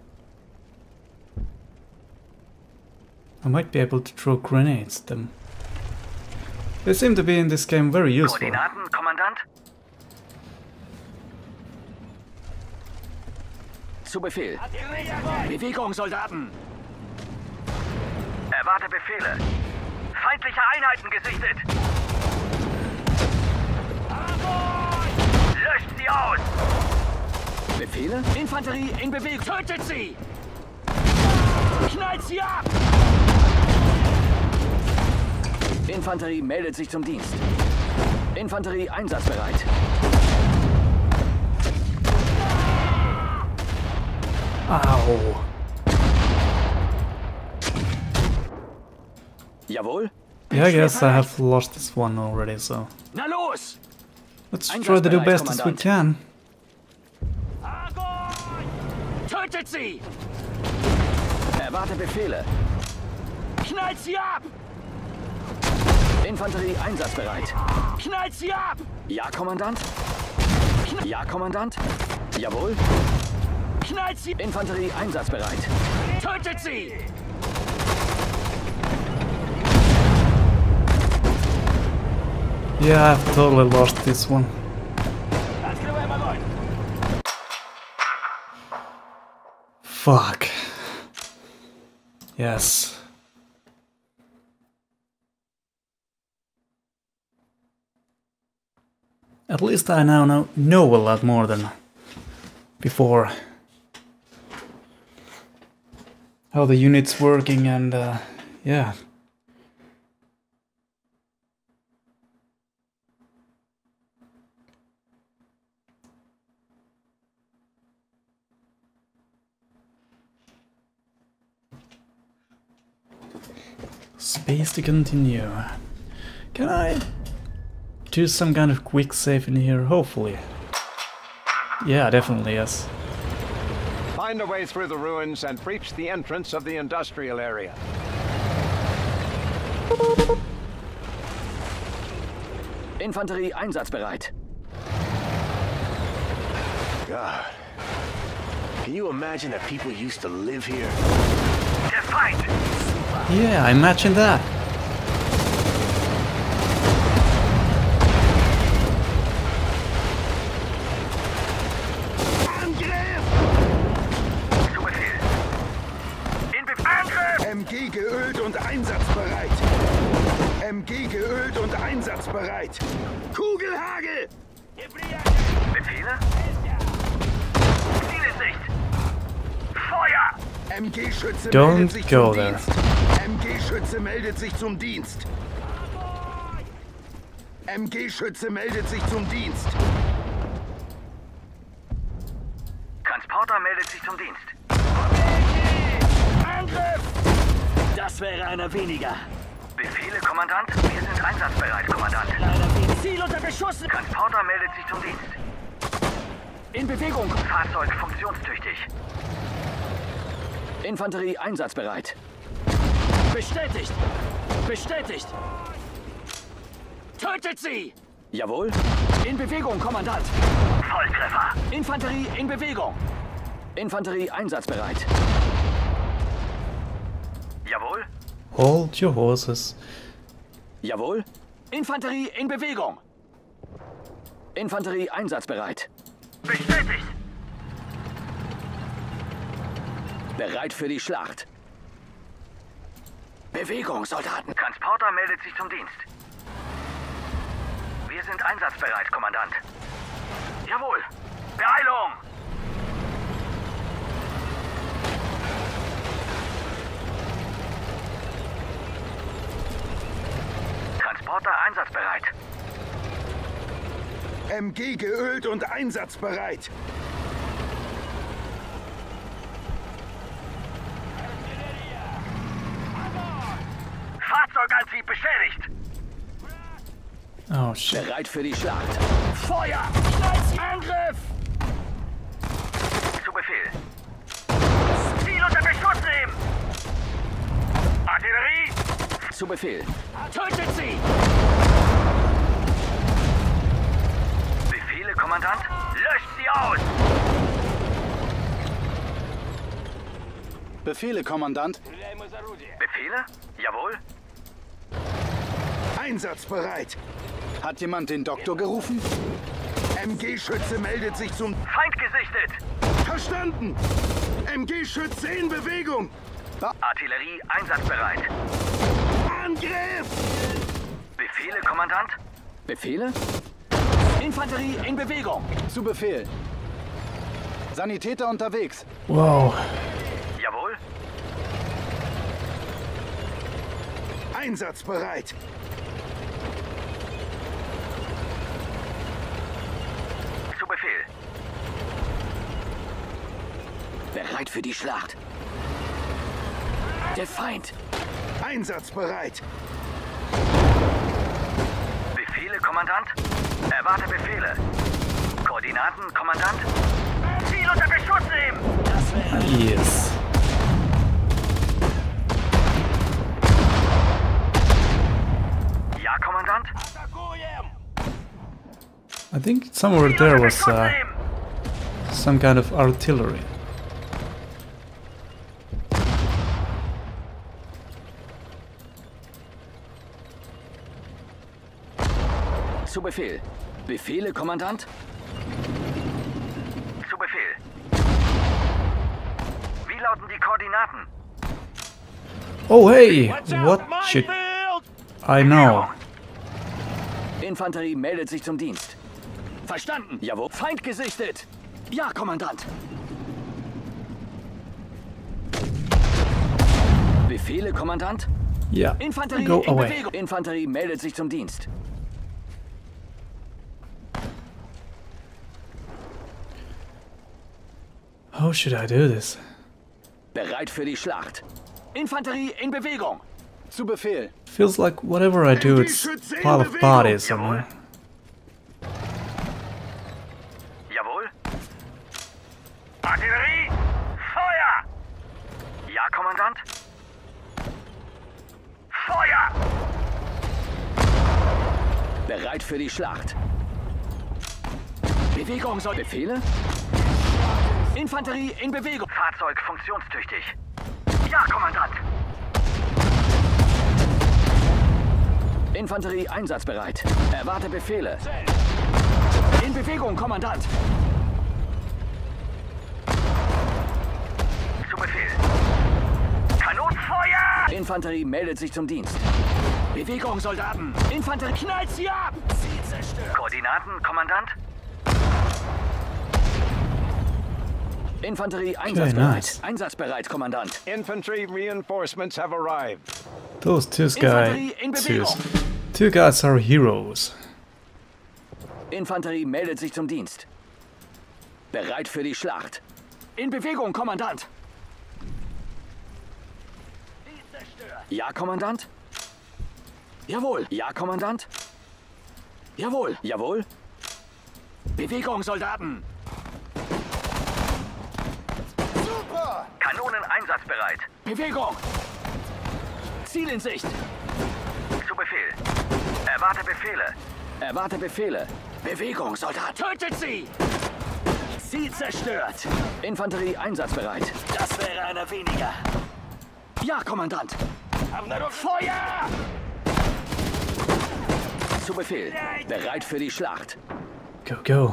I might be able to throw grenades at them. They seem to be in this game very useful. Koordinaten, Kommandant? Zu Befehl. Bewegung, Soldaten! Erwarte Befehle. Feindliche Einheiten gesichtet! Löscht sie aus! Befehle? Infanterie in Bewegung! Tötet sie! Knallt sie ab! Infanterie meldet sich zum Dienst. Infanterie einsatzbereit. Ow. Jawohl. Yeah, I guess I have lost this one already, so Na los! let's try to do best as we can. Tötet sie! Erwarte Befehle. Knallt sie ab! Infanterie einsatzbereit. Knallt sie ab! Ja, Kommandant? Ja, Kommandant? Jawohl. Knallt sie! Infanterie einsatzbereit. Tötet sie! Yeah, I've totally lost this one. Fuck. Yes. At least I now know a lot more than before. How the unit's working and yeah. Space to continue. Can I do some kind of quick save in here, hopefully. Yeah, definitely, yes. Find a way through the ruins and breach the entrance of the industrial area. Infanterie einsatzbereit. God. Can you imagine that people used to live here? Der Feind! Yeah, I imagine that. Zu Befehl. Angriff! MG geölt und einsatzbereit. MG geölt und einsatzbereit. Kugelhagel! Befehle? Ziel in Sicht! Feuer! MG-Schütze Don't meldet sich go zum there. Dienst. MG-Schütze meldet sich zum Dienst. MG-Schütze meldet sich zum Dienst. Transporter meldet sich zum Dienst. Angriff! Das wäre einer weniger. Befehle, Kommandant. Wir sind einsatzbereit, Kommandant. Ziel unter Beschuss! Transporter meldet sich zum Dienst. In Bewegung! Fahrzeug funktionstüchtig. Infanterie einsatzbereit. Bestätigt! Bestätigt! Tötet sie! Jawohl. In Bewegung, Kommandant. Volltreffer. Infanterie in Bewegung. Infanterie einsatzbereit. Jawohl. Hold your horses. Jawohl. Infanterie in Bewegung. Infanterie einsatzbereit. Bestätigt. Bereit für die Schlacht. Bewegung, Soldaten. Transporter meldet sich zum Dienst. Wir sind einsatzbereit, Kommandant. Jawohl. Beeilung. Transporter einsatzbereit. MG geölt und einsatzbereit. Fahrzeugantrieb beschädigt. Oh shit. Bereit für die Schlacht. Feuer! Angriff! Zu Befehl. Ziel unter Beschuss nehmen! Artillerie! Zu Befehl. Tötet sie! Befehle, Kommandant. Löscht sie aus! Befehle, Kommandant. Befehle? Jawohl. Einsatzbereit. Hat jemand den Doktor gerufen? MG-Schütze meldet sich zum... Feind gesichtet! Verstanden! MG-Schütze in Bewegung! Artillerie einsatzbereit. Angriff! Befehle, Kommandant. Befehle? Infanterie in Bewegung. Zu Befehl. Sanitäter unterwegs. Wow. Jawohl. Einsatzbereit. Zu Befehl. Bereit für die Schlacht. Der Feind. Einsatzbereit. Befehle, Kommandant. Erwarte Befehle. Koordinaten, Kommandant. Ziel unter Beschuss nehmen! Yes. Ja, Kommandant. I think somewhere there was some kind of artillery. Zu Befehl. Befehle, Kommandant. Zu Befehl. Wie lauten die Koordinaten? Oh hey, what should I know? Infanterie meldet sich zum Dienst. Verstanden. Jawohl. Feind gesichtet. Ja, Kommandant. Befehle, Kommandant. Yeah, Infanterie go in away. Bewegung. Infanterie meldet sich zum Dienst. How should I do this? Bereit für die Schlacht. Infanterie in Bewegung. Zu Befehl. Feels like whatever I do, it's part of bodies somehow. Bereit für die Schlacht. Bewegung soll... Befehle? Infanterie in Bewegung. Fahrzeug funktionstüchtig. Ja, Kommandant. Infanterie einsatzbereit. Erwarte Befehle. In Bewegung, Kommandant. Zu Befehl. Kanonenfeuer! Infanterie meldet sich zum Dienst. Bewegung, Soldaten. Infanterie, knallt sie ab! Sie zerstört. Koordinaten, Kommandant. Infanterie einsatzbereit. nice. Einsatzbereit, Kommandant. Infantry reinforcements have arrived. Those Infanterie in Bewegung. two guys are heroes. Infanterie meldet sich zum Dienst. Bereit für die Schlacht. In Bewegung, Kommandant. Ja, Kommandant? Jawohl. Ja, Kommandant? Jawohl. Jawohl. Bewegung, Soldaten. Super! Kanonen einsatzbereit. Bewegung. Ziel in Sicht. Zu Befehl. Erwarte Befehle. Erwarte Befehle. Bewegung, Soldat. Tötet sie! Ziel zerstört. Infanterie einsatzbereit. Das wäre einer weniger. Ja, Kommandant. Feuer! Zu Befehl. Bereit für die Schlacht. Go, go.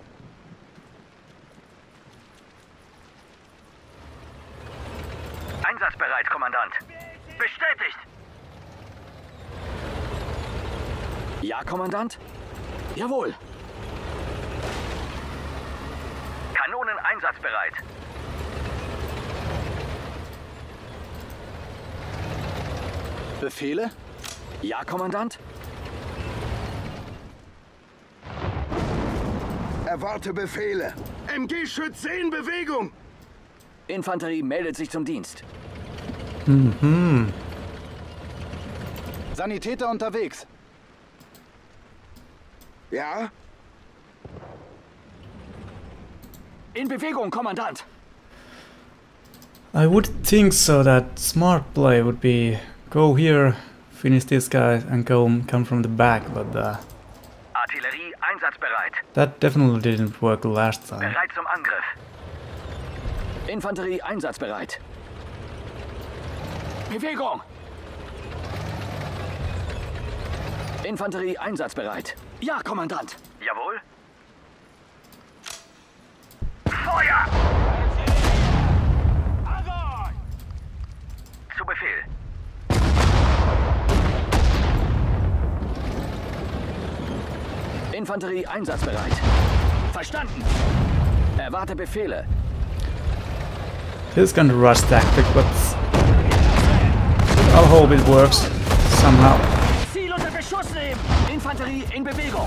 Einsatzbereit, Kommandant. Bestätigt. Ja, Kommandant? Jawohl. Kanonen einsatzbereit. Befehle? Ja, Kommandant? Erwarte Befehle. MG-Schütze in Bewegung. Infanterie meldet sich zum Dienst. Sanitäter unterwegs. Ja? In Bewegung, Kommandant. I would think so that smart play would be go here, finish this guy and come from the back, but Artillerie einsatzbereit. that definitely didn't work last time. Bereit zum Angriff. Infanterie einsatzbereit. Bewegung! Infanterie einsatzbereit. Ja, Kommandant. Jawohl. Feuer! Zu Befehl. Infanterie einsatzbereit. Verstanden. Erwarte Befehle. This is kind of rush tactic, but I'll hope it works somehow. Ziel unter Beschuss nehmen. Infanterie in Bewegung.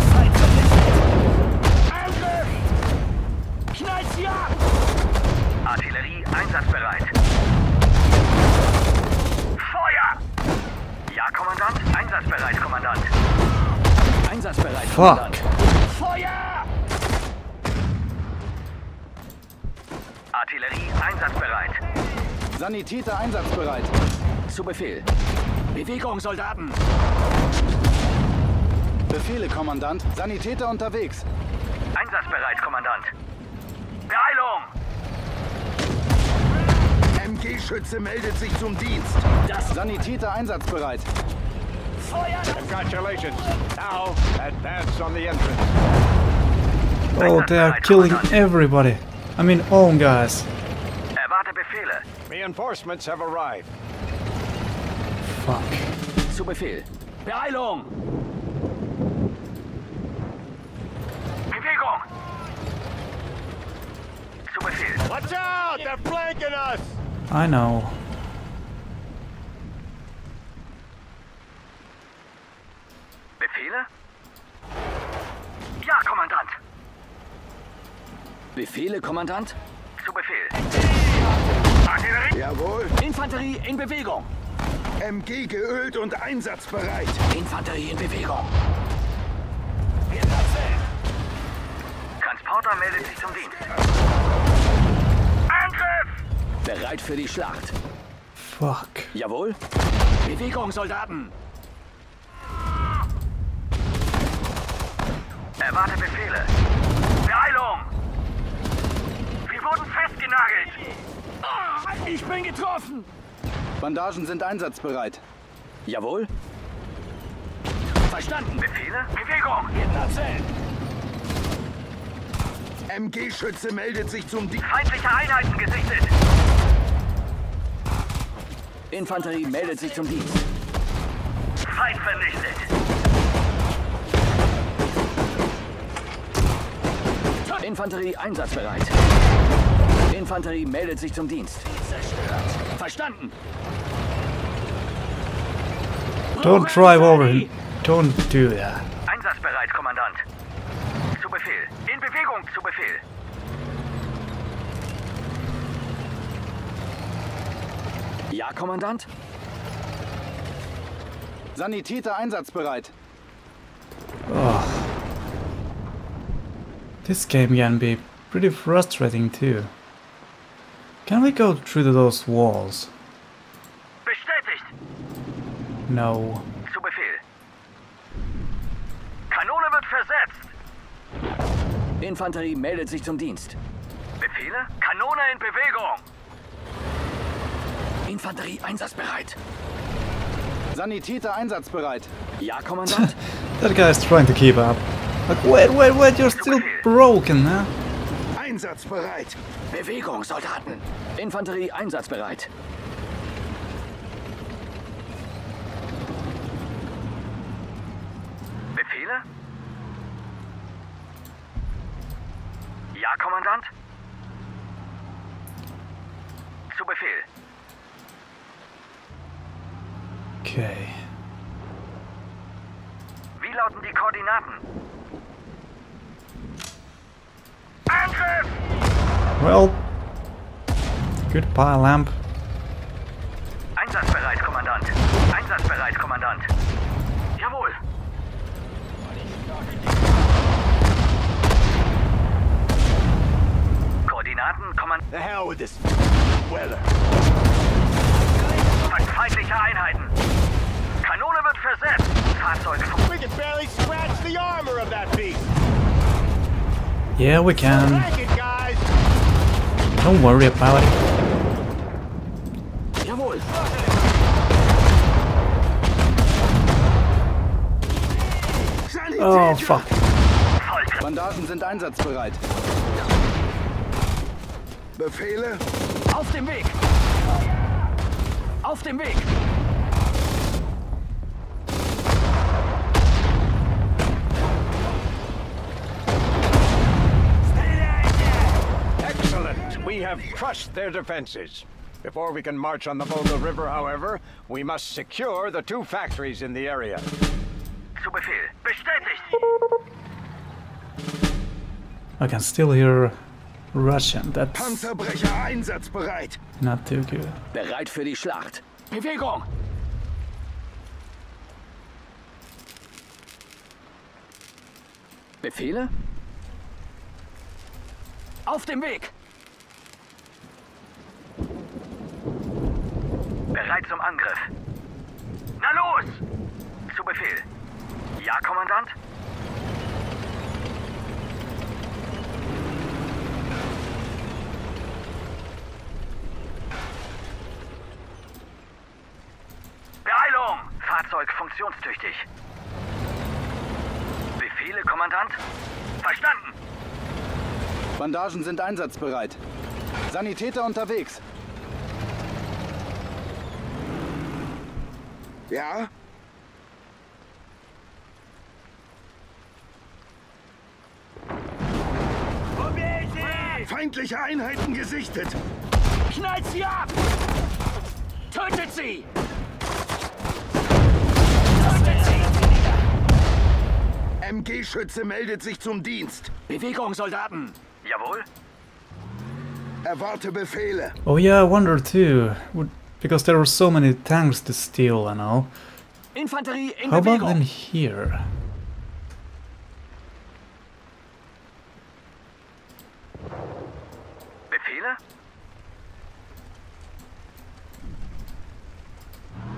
Angriff! Knallt sie ab! Artillerie einsatzbereit. Feuer! Ja, Kommandant. Einsatzbereit, Kommandant. Einsatzbereit, Kommandant. Feuer! Artillerie einsatzbereit. Sanitäter einsatzbereit. Zu Befehl. Bewegung, Soldaten. Befehle, Kommandant. Sanitäter unterwegs. Einsatzbereit, Kommandant. Beeilung! MG-Schütze meldet sich zum Dienst. Das Sanitäter einsatzbereit. Feuer! Congratulations. Now, advance on the entrance. Oh, they are killing everybody. I mean, all guys. Erwarte Befehle. Reinforcements have arrived. Fuck. Zu Befehl. Beeilung! Bewegung! Zu Befehl. Watch out! They're flanking us! I know. Befehle? Ja, Kommandant. Befehle, Kommandant? Zu Befehl. Artillerie! Jawohl. Infanterie in Bewegung. MG geölt und einsatzbereit. Infanterie in Bewegung. Transporter meldet sich zum Dienst. Angriff! Bereit für die Schlacht. Fuck. Jawohl. Bewegung, Soldaten. Erwarte Befehle. Beeilung! Wir wurden festgenagelt! Ich bin getroffen! Bandagen sind einsatzbereit. Jawohl. Verstanden. Befehle? Bewegung! Erzählen! MG-Schütze meldet sich zum Dienst. Feindliche Einheiten gesichtet! Infanterie meldet sich zum Dienst. Feind vernichtet! Infanterie einsatzbereit. Infanterie meldet sich zum Dienst. Zerstört. Verstanden. Don't drive over him. Don't do that. Einsatzbereit, Kommandant. Zu Befehl. In Bewegung, zu Befehl. Ja, Kommandant? Sanitäter einsatzbereit. This game can be pretty frustrating too. Can we go through those walls? Bestätigt. No. Zu Befehl. Kanone wird versetzt. Infanterie meldet sich zum Dienst. Befehle? Kanone in Bewegung. Infanterie einsatzbereit. Sanitäter einsatzbereit. Ja, Kommandant? That guy's trying to keep up. Like, wait, you're still broken, huh? Einsatzbereit. Bewegung, Soldaten. Infanterie einsatzbereit. Befehle? Ja, Kommandant? Zu Befehl. Okay. Wie lauten die Koordinaten? Angriff! Well, goodbye, Lamp. Einsatzbereit, Kommandant. Einsatzbereit, Kommandant. Jawohl. Koordinaten, Kommandant. The hell with this weather. Feindliche Einheiten. Kanone wird versetzt. Fahrzeuge vom... We can barely scratch the armor of that beast. Yeah, we can. Rank it, guys. Don't worry about it. Jawohl. Oh, fuck. Bandagen sind einsatzbereit. Befehle? Auf dem Weg. Auf dem Weg. Excellent. We have crushed their defenses. Before we can march on the Volga River, however, we must secure the 2 factories in the area. Zu Befehl. Bestätigt. I can still hear Russian. That's Panzerbrecher einsatzbereit. not too good. Bereit für die Schlacht. Bewegung. Befehle? Auf dem Weg. Bereit zum Angriff. Na los! Zu Befehl. Ja, Kommandant? Beeilung! Fahrzeug funktionstüchtig. Befehle, Kommandant? Verstanden! Bandagen sind einsatzbereit. Sanitäter unterwegs. Ja? Feindliche Einheiten gesichtet. Knallt sie ab! Tötet sie! Tötet sie! MG-Schütze meldet sich zum Dienst. Bewegung, Soldaten! Jawohl. Erwarte Befehle. Oh yeah, I wonder too. Because there were so many tanks to steal and all. Infanterie in How about Bewegung! them here? Befehle?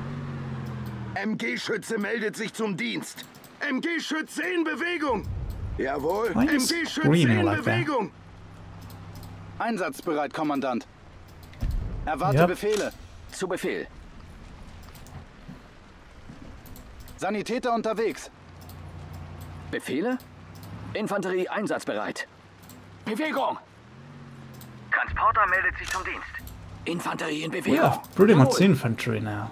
MG-Schütze meldet sich zum Dienst. MG-Schütze in Bewegung. Jawohl. Why are you MG-Schütze screaming in like that? Bewegung. Einsatzbereit, Kommandant. Erwarte Yep. Befehle. Zu Befehl. Sanitäter unterwegs. Befehle? Infanterie einsatzbereit. Bewegung! Transporter meldet sich zum Dienst. Infanterie in We Bewegung. have pretty much Jawohl. infantry now.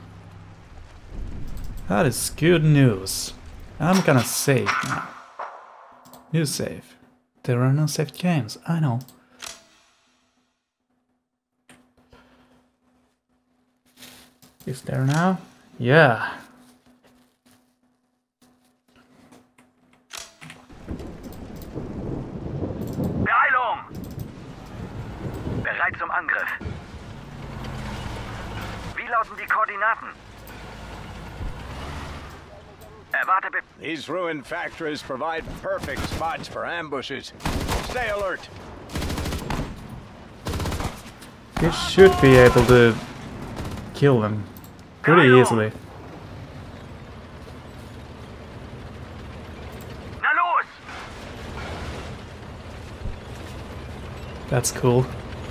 That is good news. I'm gonna save now. New save. There are no saved games, I know. Is there now? Yeah. Beeilung! Bereit zum Angriff. Wie lauten die Koordinaten? Erwarte Be These ruined factories provide perfect spots for ambushes. Stay alert. You should be able to kill them pretty easily. Na los! That's cool.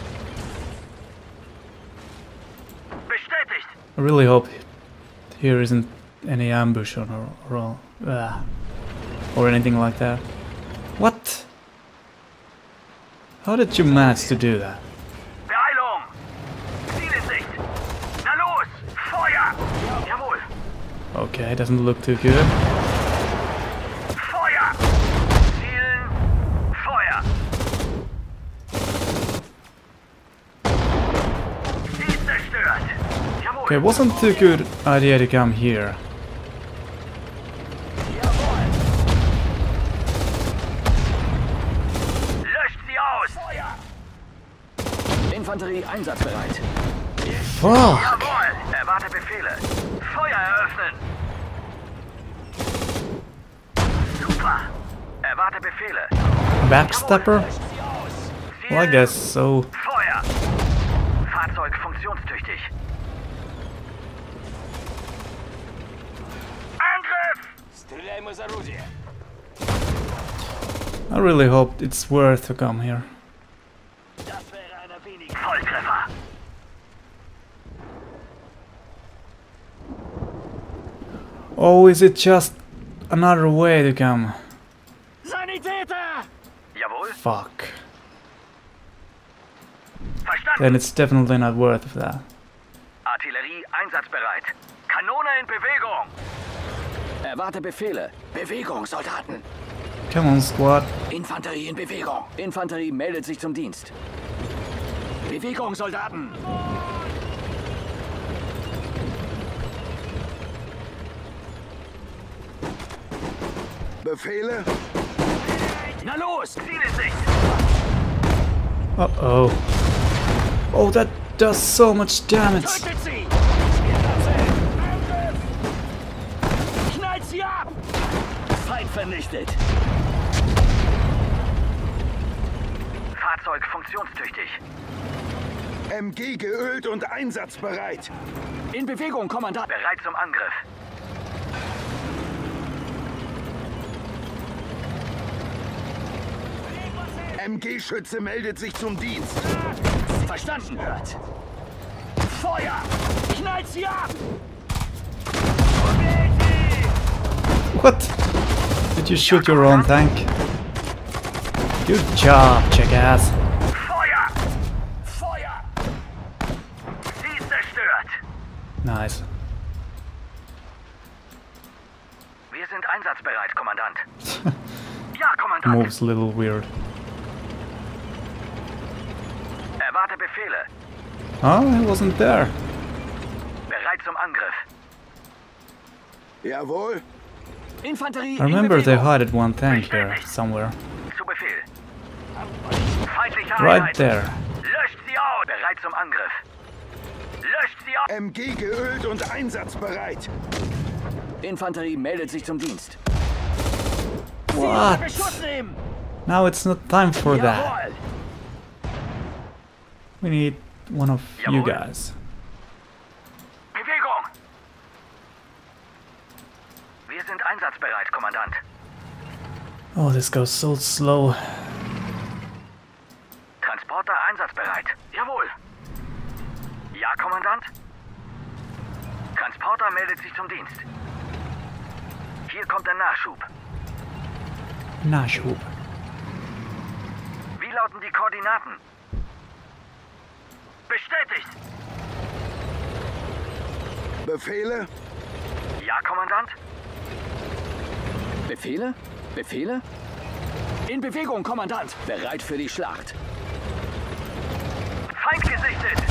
Bestätigt! I really hope here isn't any ambush or anything like that. What? How did you manage to do that? Beeilung! Ziel in Sicht! Na los! Feuer! Jawohl! Okay, doesn't look too good. Feuer! Zielen! Feuer! Sie ist zerstört! Jawohl! Okay, wasn't too good idea to come here. Löscht sie aus! Feuer! Infanterie einsatzbereit. Fuck! Jawohl! Erwarte Befehle. Feuer eröffnen! Super! Erwarte Befehle. Backstepper? Löscht sie aus! Well, I guess so. Feuer! Fahrzeug funktionstüchtig. Angriff! Стреляем из орудия. I really hope it's worth to come here. Das wäre einer weniger. Volltreffer! Oh, is it just another way to come? Sanitäter! Jawohl, Fuck. verstanden. Then it's definitely not worth that. Artillerie einsatzbereit. Kanone in Bewegung. Erwarte Befehle. Bewegung, Soldaten. Come on, squad. Infanterie in Bewegung. Infanterie meldet sich zum Dienst. Bewegung, Soldaten. Befehle? Na los, Ziel in Sicht. Uh-oh. Oh, that does so much damage. Tötet sie. Knallt sie ab. Feind vernichtet. Fahrzeug funktionstüchtig. MG geölt und einsatzbereit. In Bewegung, Kommandant. Bereit zum Angriff. MG-Schütze meldet sich zum Dienst. Verstanden. Hört. Feuer! Knallt sie ab! What? Did you shoot your own tank? Good job, jackass. Feuer! Feuer! Sie ist zerstört. Nice. Wir sind einsatzbereit, Kommandant. Ja, Kommandant. Moves a little weird. Erwarte Befehle. Oh, I wasn't there. Bereit zum Angriff. Jawohl. Infanterie I remember in they Bewegung. hid one tank here somewhere. Zu Befehl. Feindliche Right Einheit. there. Löscht sie aus. Bereit zum Angriff. Löscht sie aus. MG geölt und einsatzbereit. Infanterie meldet sich zum Dienst. What? Beschuss nehmen. Now it's not time for that. Jawohl. We need one of you Jawohl. guys. Bewegung. Wir sind einsatzbereit, Kommandant. Oh, this goes so slow. Transporter einsatzbereit. Jawohl. Ja, Kommandant. Transporter meldet sich zum Dienst. Hier kommt der Nachschub. Nachschub. Wie lauten die Koordinaten? Bestätigt. Befehle? Ja, Kommandant. Befehle? Befehle? In Bewegung, Kommandant. Bereit für die Schlacht. Feind gesichtet.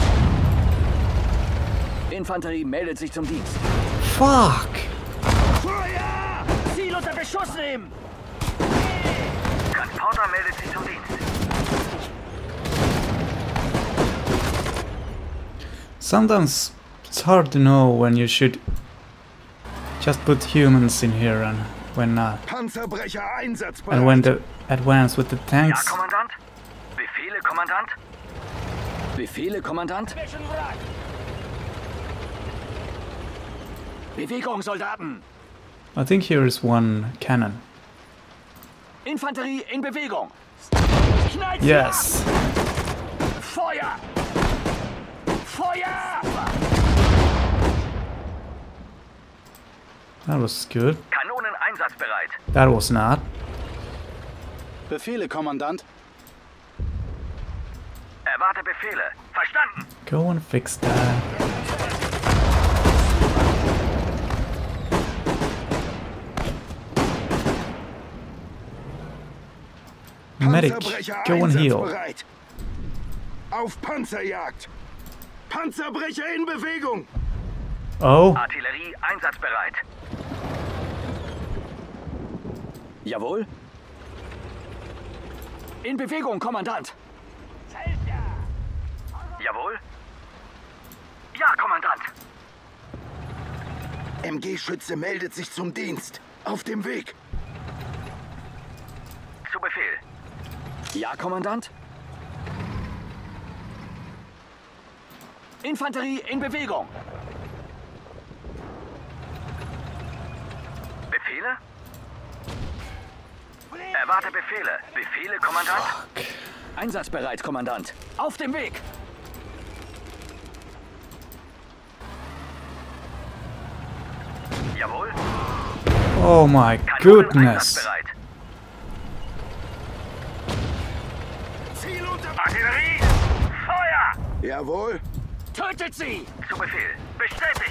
Infanterie meldet sich zum Dienst. Fuck! Feuer! Ziel unter Beschuss nehmen! Transporter meldet sich zum Dienst. Sometimes it's hard to know when you should just put humans in here and when not. Panzerbrecher einsatzbereit. And when to advance with the Ja, tanks. Kommandant. Befehle, Kommandant. Befehle, Kommandant. Bewegung, Soldaten. I think here is one cannon. Infanterie in Bewegung. Knallt sie Yes! ab. Feuer! Feuer! That was good. Kanonen einsatzbereit. That was not. Befehle, Kommandant. Erwarte Befehle. Verstanden. Go and fix that. Medic, Panzerbrecher go and heal. einsatzbereit. Auf Panzerjagd. Panzerbrecher in Bewegung. Oh, Artillerie einsatzbereit. Jawohl. In Bewegung, Kommandant. Jawohl. Ja, Kommandant. MG-Schütze meldet sich zum Dienst. Auf dem Weg. Zu Befehl. Ja, Kommandant. Infanterie in Bewegung. Befehle? Erwarte Befehle. Befehle, Kommandant. Einsatzbereit, Kommandant. Auf dem Weg. Jawohl. oh my Kanonen goodness. einsatzbereit. Ziel unter... Artillerie! Feuer! Jawohl. Tötet sie! Zu Befehl. Bestätigt!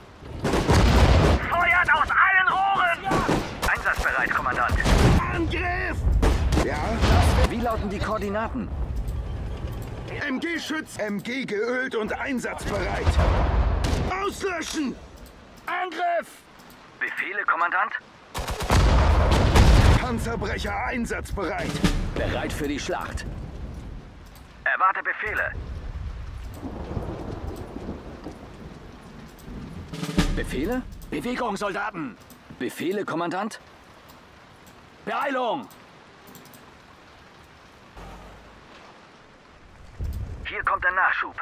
Feuert aus allen Rohren! Einsatzbereit, Kommandant. Angriff! Ja? Wie lauten die Koordinaten? MG-Schütz. MG geölt und einsatzbereit. Auslöschen! Angriff! Befehle, Kommandant. Panzerbrecher einsatzbereit. Bereit für die Schlacht. Erwarte Befehle. Befehle? Bewegung, Soldaten! Befehle, Kommandant? Beeilung! Hier kommt der Nachschub.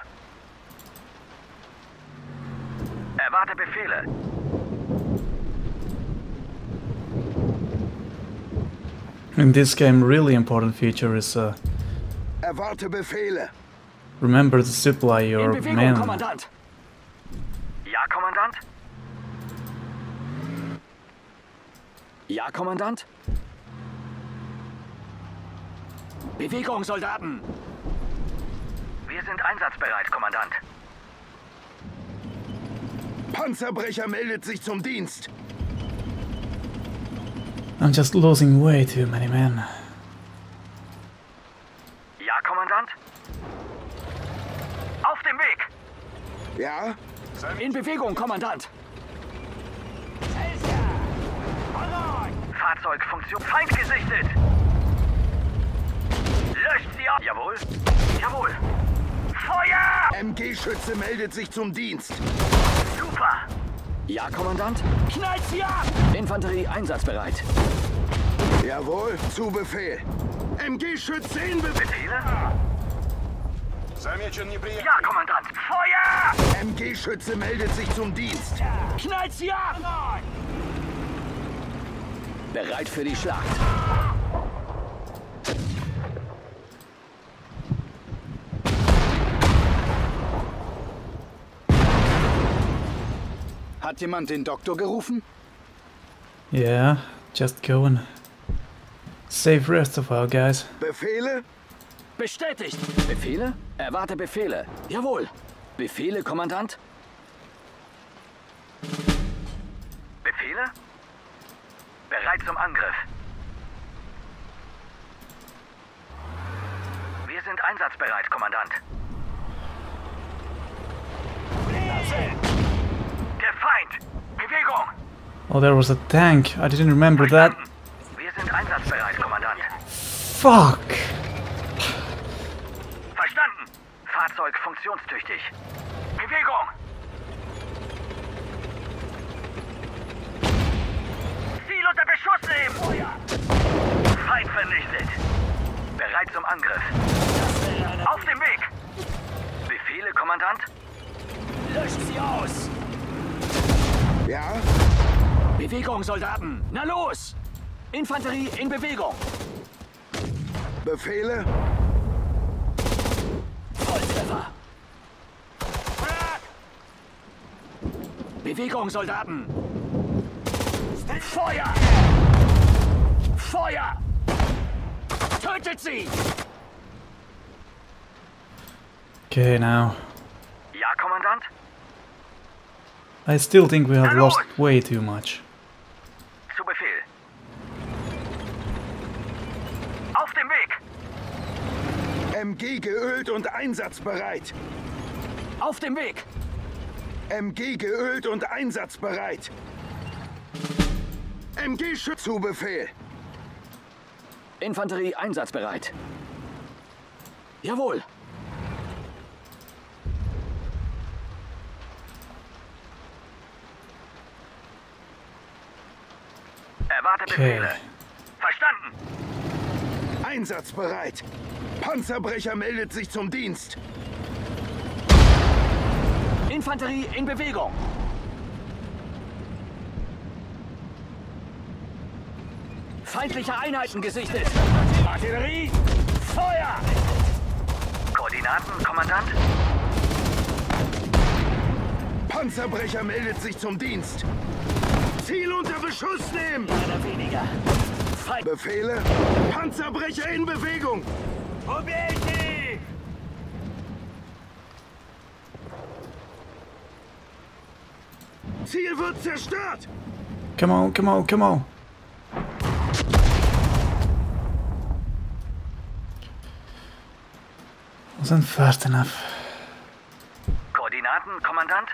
Erwarte Befehle. In this game, really important feature is Erwarte Befehle. remember to supply In your Bewegung, men. Kommandant. Ja, Kommandant? Ja, Kommandant? Bewegung, Soldaten! Wir sind einsatzbereit, Kommandant. Panzerbrecher meldet sich zum Dienst. I'm just losing way too many men. Ja, Kommandant? Auf dem Weg! Ja? In Bewegung, Kommandant! Fahrzeugfunktion Feind gesichtet! Löscht sie ab! Jawohl! Jawohl! Feuer! MG-Schütze meldet sich zum Dienst. Super! Ja, Kommandant? Knallt sie ab! Infanterie einsatzbereit. Jawohl, zu Befehl. MG-Schütze in Befehle? Ja, Kommandant! Feuer! MG-Schütze meldet sich zum Dienst. Knallt sie ab! Bereit für die Schlacht. Hat jemand den Doktor gerufen? Yeah, just go and save rest of our guys. Befehle? Bestätigt. Befehle? Erwarte Befehle. Jawohl. Befehle, Kommandant? Befehle? Bereit zum Angriff. Wir sind einsatzbereit, Kommandant. Der Feind! Bewegung! Oh, there was a tank. I didn't remember that. Wir sind einsatzbereit, Kommandant. Fuck! Verstanden! Fahrzeug funktionstüchtig. Bewegung! Ziel unter Beschuss nehmen! Feuer! Feind vernichtet. Bereit zum Angriff. Auf dem Weg! Befehle, Kommandant? Löscht sie aus! Ja? Bewegung, Soldaten! Na los! Infanterie in Bewegung! Befehle? Volltreffer! Bewegung, Soldaten! Feuer! Feuer! Tötet sie! Okay, now. Ja, Kommandant? I still think we have lost way too much. Zu Befehl. Auf dem Weg! MG geölt und einsatzbereit. Auf dem Weg! MG geölt und einsatzbereit. MG-Schütz zu Befehl. Infanterie einsatzbereit. Jawohl! Erwarte Befehle. Verstanden! Einsatzbereit. Panzerbrecher meldet sich zum Dienst. Infanterie in Bewegung. Feindliche Einheiten gesichtet. Artillerie! Feuer! Koordinaten, Kommandant? Panzerbrecher meldet sich zum Dienst. Ziel unter Beschuss nehmen. Mehr oder weniger. Feind. Befehle? Panzerbrecher in Bewegung. Objektiv! Ziel wird zerstört. Come on, come on, come on. Wasn't fast enough. Koordinaten, Kommandant?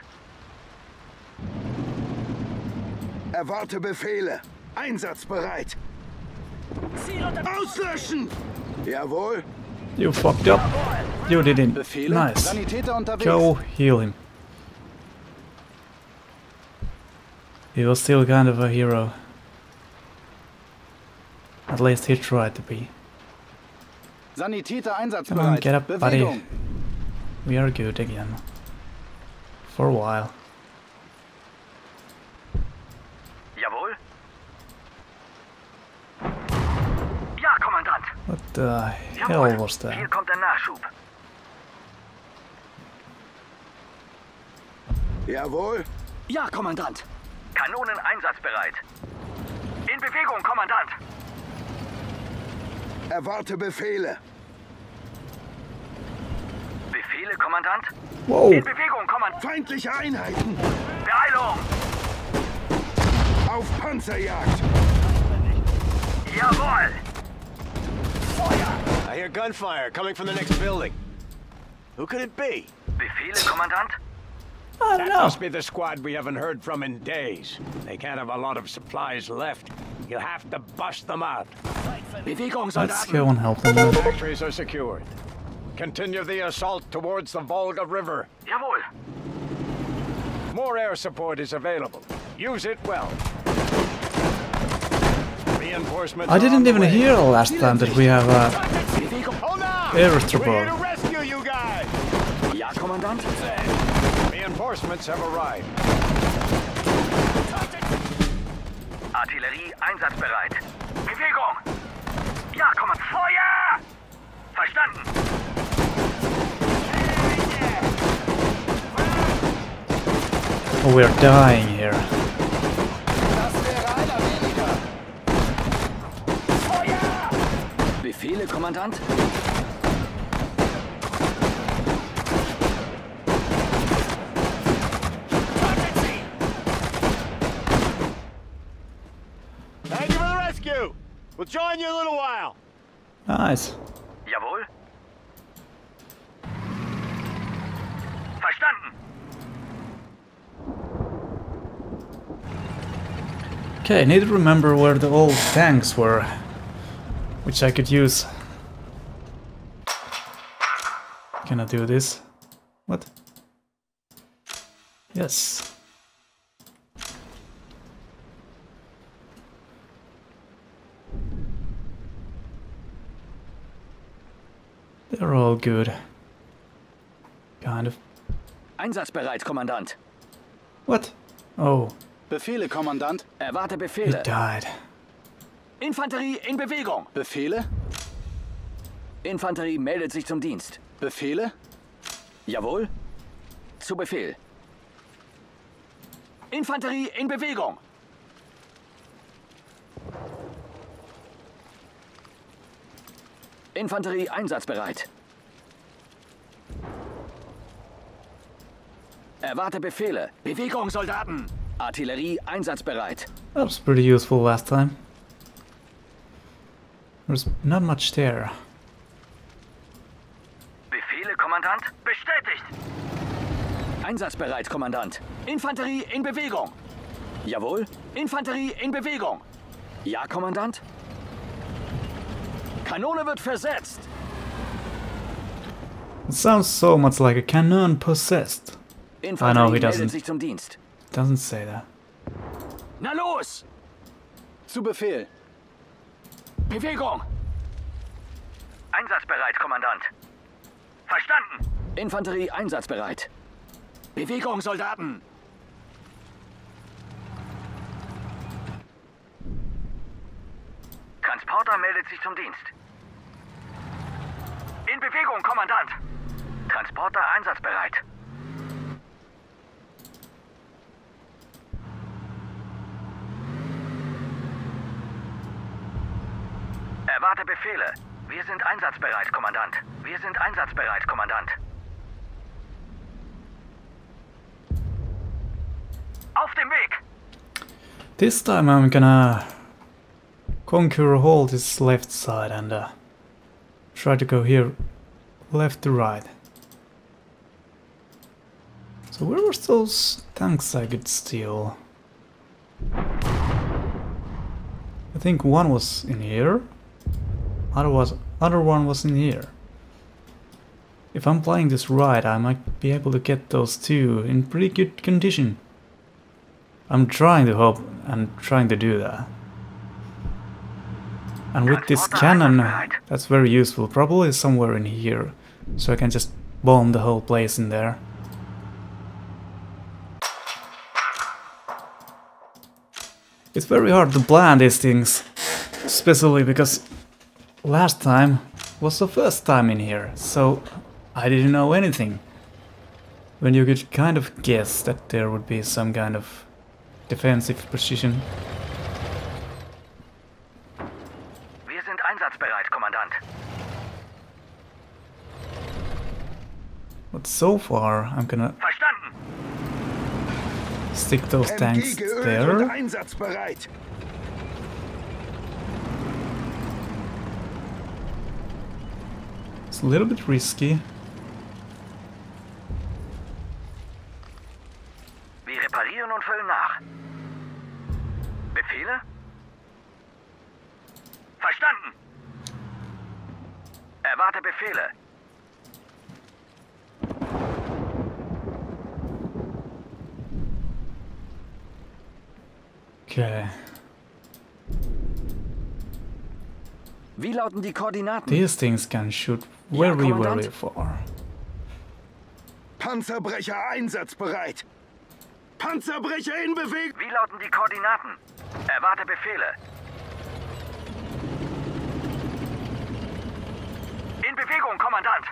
Erwarte Befehle. Einsatzbereit. Ziel unter Auslöschen! Jawohl. You fucked up. You didn't. Befehle? Nice. Sanitäter unterwegs. Go heal him. He was still kind of a hero. At least he tried to be. Sanitäter Come on, einsatzbereit. get up, buddy. Bewegung. We are good again. For a while. Jawohl. Ja, Kommandant. What the hell Jawohl. was that? Hier kommt der Nachschub. Jawohl. Ja, Kommandant. Kanonen einsatzbereit. In Bewegung, Kommandant. Erwarte Befehle. Befehle, Kommandant. Whoa! In Bewegung, Kommandant. Feindliche Einheiten. Beeilung. Auf Panzerjagd. Jawohl. Feuer. I hear gunfire coming from the next building. Who could it be? Befehle, Kommandant. I don't That know. must be the squad we haven't heard from in days. They can't have a lot of supplies left. You'll have to bust them out. Bewegung, Let's Soldaten. go and help them out. Factories are secured. Continue the assault towards the Volga River. Jawohl. More air support is available. Use it well. Reinforcements I are on didn't the even way. hear last time that we have Bewegung. Hold on! air We're here to support. rescue you guys! Ja, Kommandant. Reinforcements have arrived. Artillerie einsatzbereit. Bewegung. Ja, Kommandant. Feuer! Verstanden. Oh, we're dying here. here. Das wäre einer weniger. Feuer! Befehle, Kommandant? Tötet sie! Thank you for the rescue. We'll join you in a little while. Nice. Jawohl. Verstanden. Okay, I need to remember where the old tanks were, which I could use. Can I do this? What? Yes. They're all good. Kind of. Einsatzbereit, Kommandant. What? Oh, Befehle, Kommandant. Erwarte you Befehle. died. Infanterie in Bewegung. Befehle? Infanterie meldet sich zum Dienst. Befehle? Jawohl. Zu Befehl. Infanterie in Bewegung. Infanterie einsatzbereit. Erwarte Befehle. Bewegung, Soldaten. Artillerie einsatzbereit. That was pretty useful last time. There's not much there. Befehle, Kommandant. Bestätigt. Einsatzbereit, Kommandant. Infanterie in Bewegung. Jawohl. Infanterie in Bewegung. Ja, Kommandant. Kanone wird versetzt. It sounds so much like a cannon possessed. Infanterie he doesn't. meldet sich zum Dienst. Doesn't say that. Na los! Zu Befehl. Bewegung! Einsatzbereit, Kommandant. Verstanden! Infanterie einsatzbereit. Bewegung, Soldaten! Transporter meldet sich zum Dienst. In Bewegung, Kommandant! Transporter einsatzbereit. Erwarte Befehle. Wir sind einsatzbereit, Kommandant. Wir sind einsatzbereit, Kommandant. Auf dem Weg! This time I'm gonna conquer all this left side and try to go here left to right. So where was those tanks I could steal? I think one was in here. Other one was in here. If I'm playing this right, I might be able to get those two in pretty good condition. I'm trying to hope and trying to do that. And with this cannon, that's very useful. Probably somewhere in here, so I can just bomb the whole place in there. It's very hard to plan these things, especially because last time was the first time in here, so I didn't know anything. When you could kind of guess that there would be some kind of defensive position. Wir sind einsatzbereit, Kommandant. But so far, I'm gonna Verstanden! stick those tanks MG geölt und there. einsatzbereit. It's a little bit risky. Wir reparieren und füllen nach. Befehle? Verstanden! Erwarte Befehle. Okay. Wie lauten die Koordinaten? These things can shoot very, very Kommandant. far. Panzerbrecher einsatzbereit. Panzerbrecher in Bewegung. Wie lauten die Koordinaten? Erwarte Befehle. In Bewegung, Kommandant.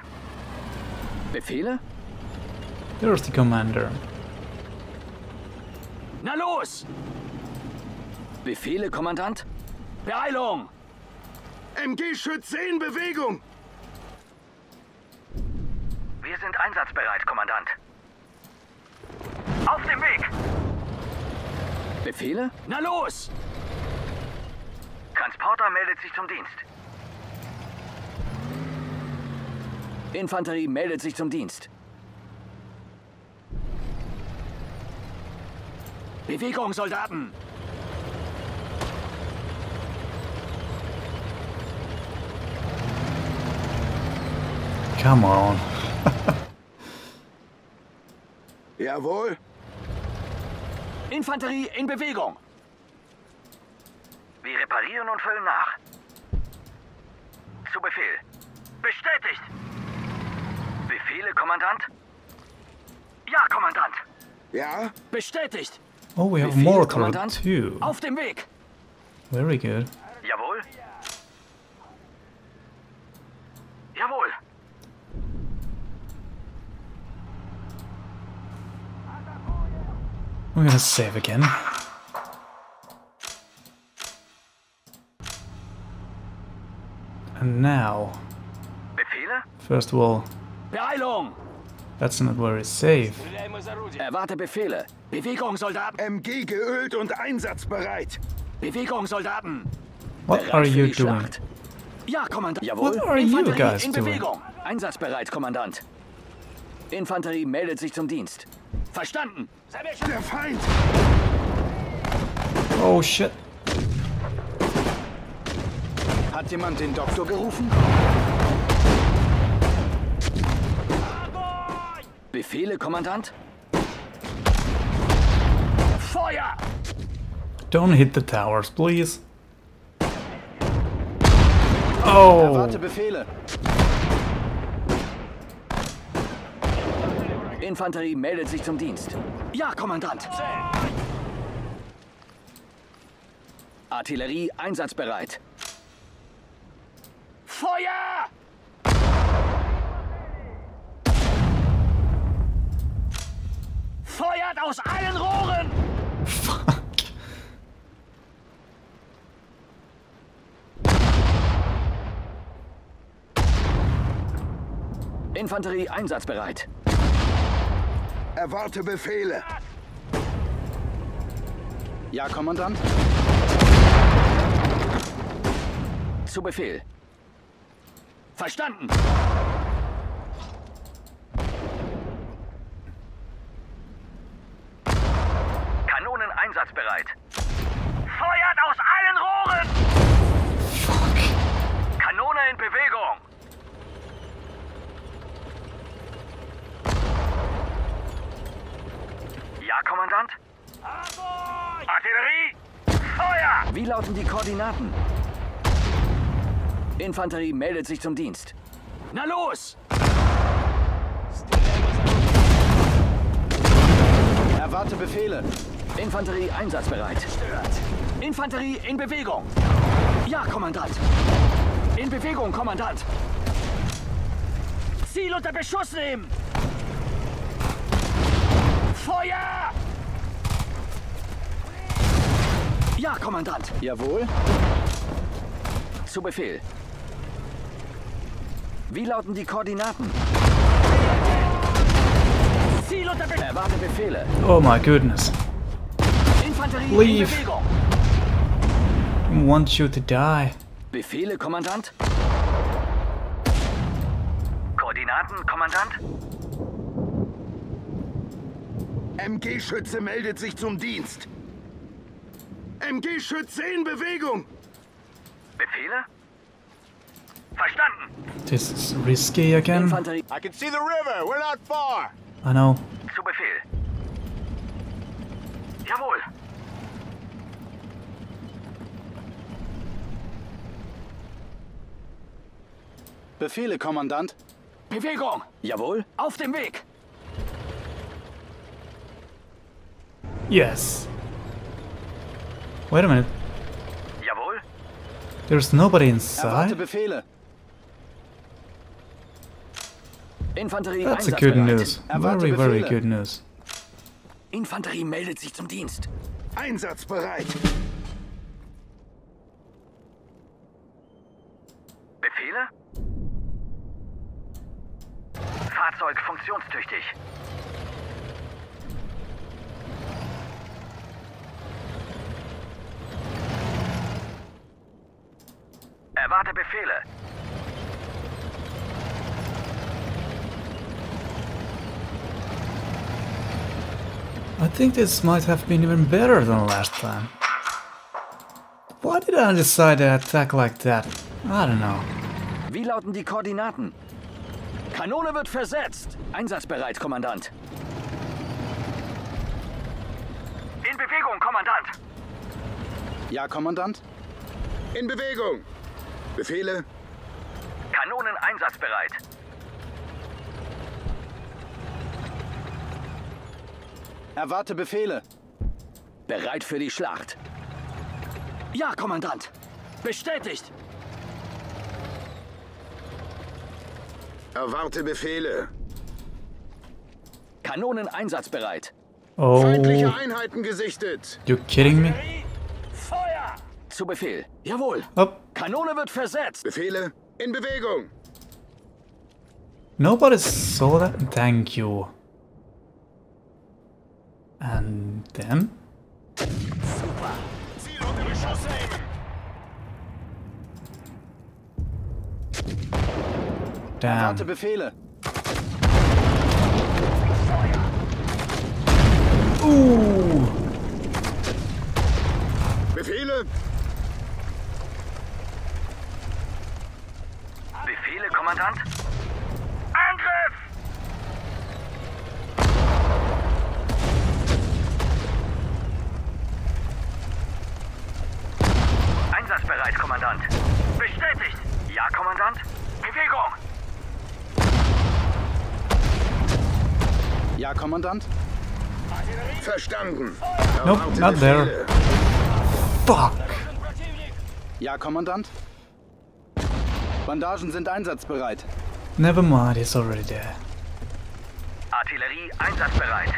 Befehle? There's the commander. Na los! Befehle, Kommandant? Beeilung! MG-Schütze in Bewegung! Wir sind einsatzbereit, Kommandant. Auf dem Weg! Befehle? Na los! Transporter meldet sich zum Dienst. Infanterie meldet sich zum Dienst. Bewegung, Soldaten! Come on. Jawohl. Infanterie in Bewegung. Wir reparieren und füllen nach. Zu Befehl. Bestätigt. Befehle, Kommandant? Ja, Kommandant. Ja? Bestätigt. Oh, we have Befehle, more Kommandant. too. Auf dem Weg. Very good. Jawohl. Jawohl. We're gonna save again. And now, Befehle? first of all, Beeilung. that's not very safe. Erwarte Befehle. Bewegung, Soldaten. MG geölt und einsatzbereit. Bewegung, Soldaten. What Bereit are für you die doing? Schlacht. Ja, Kommandant. Jawohl. What are you Infanterie guys in doing? Bewegung. Einsatzbereit, Kommandant. Infanterie meldet sich zum Dienst. Verstanden. Der Feind! Oh shit. Hat jemand den Doktor gerufen? Befehle, Kommandant? Feuer! Don't hit the towers, please. Oh, Erwarte Befehle. Infanterie meldet sich zum Dienst. Ja, Kommandant. Artillerie einsatzbereit. Feuer! Feuert aus allen Rohren! fuck. Infanterie einsatzbereit. Erwarte Befehle. Ja, Kommandant. Zu Befehl. Verstanden. Kanonen einsatzbereit. Feuert aus allen Rohren! Kanone in Bewegung. Ja, Kommandant? Artillerie! Feuer! Wie lauten die Koordinaten? Infanterie meldet sich zum Dienst. Na los! Erwarte Befehle. Infanterie einsatzbereit. Infanterie in Bewegung. Ja, Kommandant. In Bewegung, Kommandant. Ziel unter Beschuss nehmen. Feuer! Ja, Kommandant. Jawohl. Zu Befehl. Wie lauten die Koordinaten? Ziel unter Beschuss. Erwarte Befehle. Oh my goodness. Infanterie in Leave. Bewegung. I want you to die. Befehle, Kommandant? Koordinaten, Kommandant? MG-Schütze meldet sich zum Dienst. MG-Schütze in Bewegung. Befehle? Verstanden. This is risky again. Infanterie I can see the river. We're not far. I know. zu Befehl. Jawohl. Befehle, Kommandant. Bewegung. Jawohl. Auf dem Weg. Yes. Wait a minute. Jawohl. There's nobody Erwarte inside? Befehle. Infanterie That's a good einsatzbereit. news. Erwarte Very, very Befehle. good news. Infanterie meldet sich zum Dienst. Einsatzbereit. Befehle? Fahrzeug funktionstüchtig. Erwarte Befehle. I think this might have been even better than last time. Why did I decide to attack like that? I don't know. Wie lauten die Koordinaten? Kanone wird versetzt. Einsatzbereit, Kommandant. In Bewegung, Kommandant. Ja, Kommandant? In Bewegung. Befehle. Kanonen einsatzbereit. Erwarte Befehle. Bereit für die Schlacht. Ja, Kommandant. Bestätigt. Erwarte Befehle. Kanonen einsatzbereit. Oh, Feindliche Einheiten gesichtet. you kidding me? Feuer! Zu Befehl. Jawohl. Oh, Kanone wird versetzt. Befehle. In Bewegung. nobody saw that? Thank you. And then? Super. Ziel unter Beschuss nehmen. Damn. Erwarte Befehle. Befehle. Befehle, Kommandant. Angriff! Einsatzbereit, Kommandant. Bestätigt. Ja, Kommandant. Bewegung. Ja, Kommandant? Verstanden. Nope, Erwarte not there. Befehle. Fuck! Ja, Kommandant? Bandagen sind einsatzbereit. Never mind, he's already there. Artillerie einsatzbereit.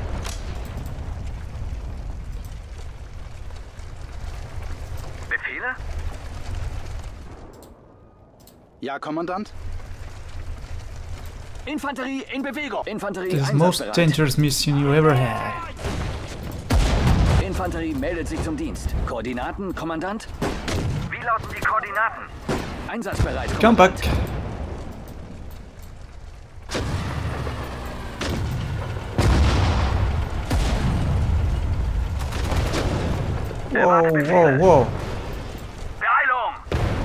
Befehle? Ja, Kommandant? Infanterie in Bewegung. Infanterie This is the most einsatzbereit. dangerous mission you ever had. Infanterie meldet sich zum Dienst. Koordinaten, Kommandant? Wie lauten die Koordinaten? Einsatzbereit, Come back! Kommandant. Whoa, whoa, whoa. Beeilung!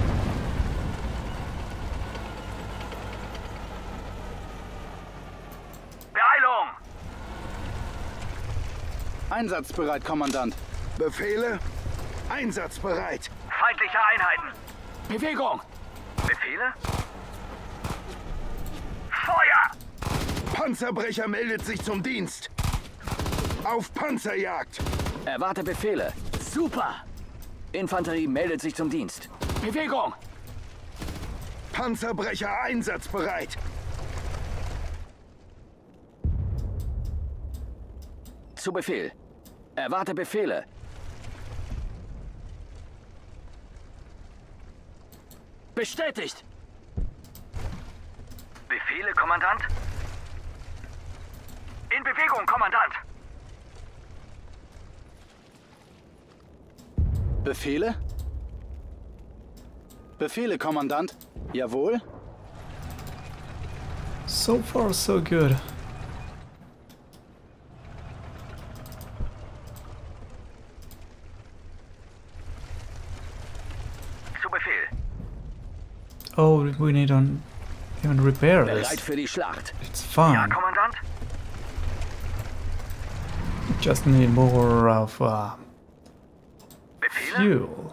Beeilung! Einsatzbereit, Kommandant. Befehle. Einsatzbereit. Feindliche Einheiten! Bewegung! Befehle? Feuer! Panzerbrecher meldet sich zum Dienst. Auf Panzerjagd. Erwarte Befehle. Super! Infanterie meldet sich zum Dienst. Bewegung! Panzerbrecher einsatzbereit. Zu Befehl. Erwarte Befehle. Bestätigt! Befehle, Kommandant? In Bewegung, Kommandant! Befehle? Befehle, Kommandant. Jawohl. So far, so good. Zu Befehl. Oh, we need to even repair Bereit this. für die Schlacht. It's Ja, fine. Kommandant? Just need more of Befehle? fuel.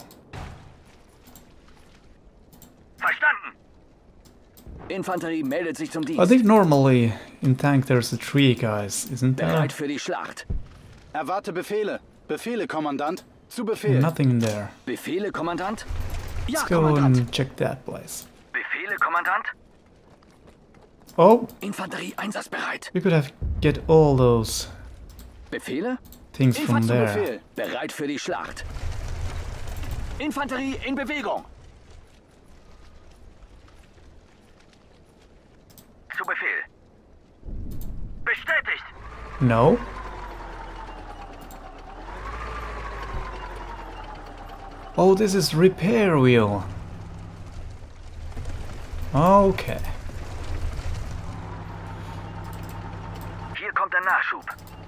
Verstanden! Infanterie meldet sich zum I Dienst. think normally in tank there's a tree, guys, isn't there? Bereit für die Schlacht. Erwarte Befehle. Befehle, Kommandant. Zu Befehl. Nothing in there. Befehle, Kommandant? Ja, Let's go Kommandant. and check that place. Befehle, Kommandant? Oh, Infanterie einsatzbereit. we could have get all those Befehle? things Eva from zu there. Befehl. Bereit für die Schlacht. Infanterie in Bewegung. Zu Befehl. Bestätigt. No? Oh, this is repair wheel. Okay. Hier kommt der Nachschub.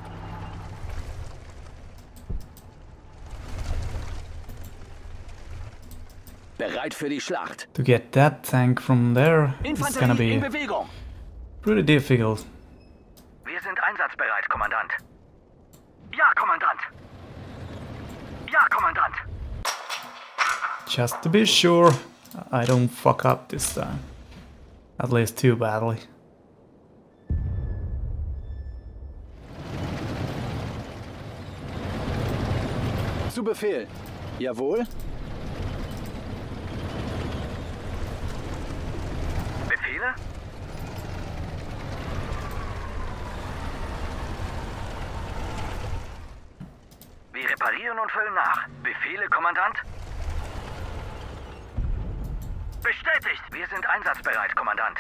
Bereit für die Schlacht. To get that tank from there is gonna Infanterie in be Bewegung. pretty difficult. Wir sind einsatzbereit, Kommandant. Ja, Kommandant. Ja, Kommandant. Just to be sure I don't fuck up this time. At least too badly. Zu Befehl. Jawohl. Befehle? Wir reparieren und füllen nach. Befehle, Kommandant? Bestätigt! Wir sind einsatzbereit, Kommandant.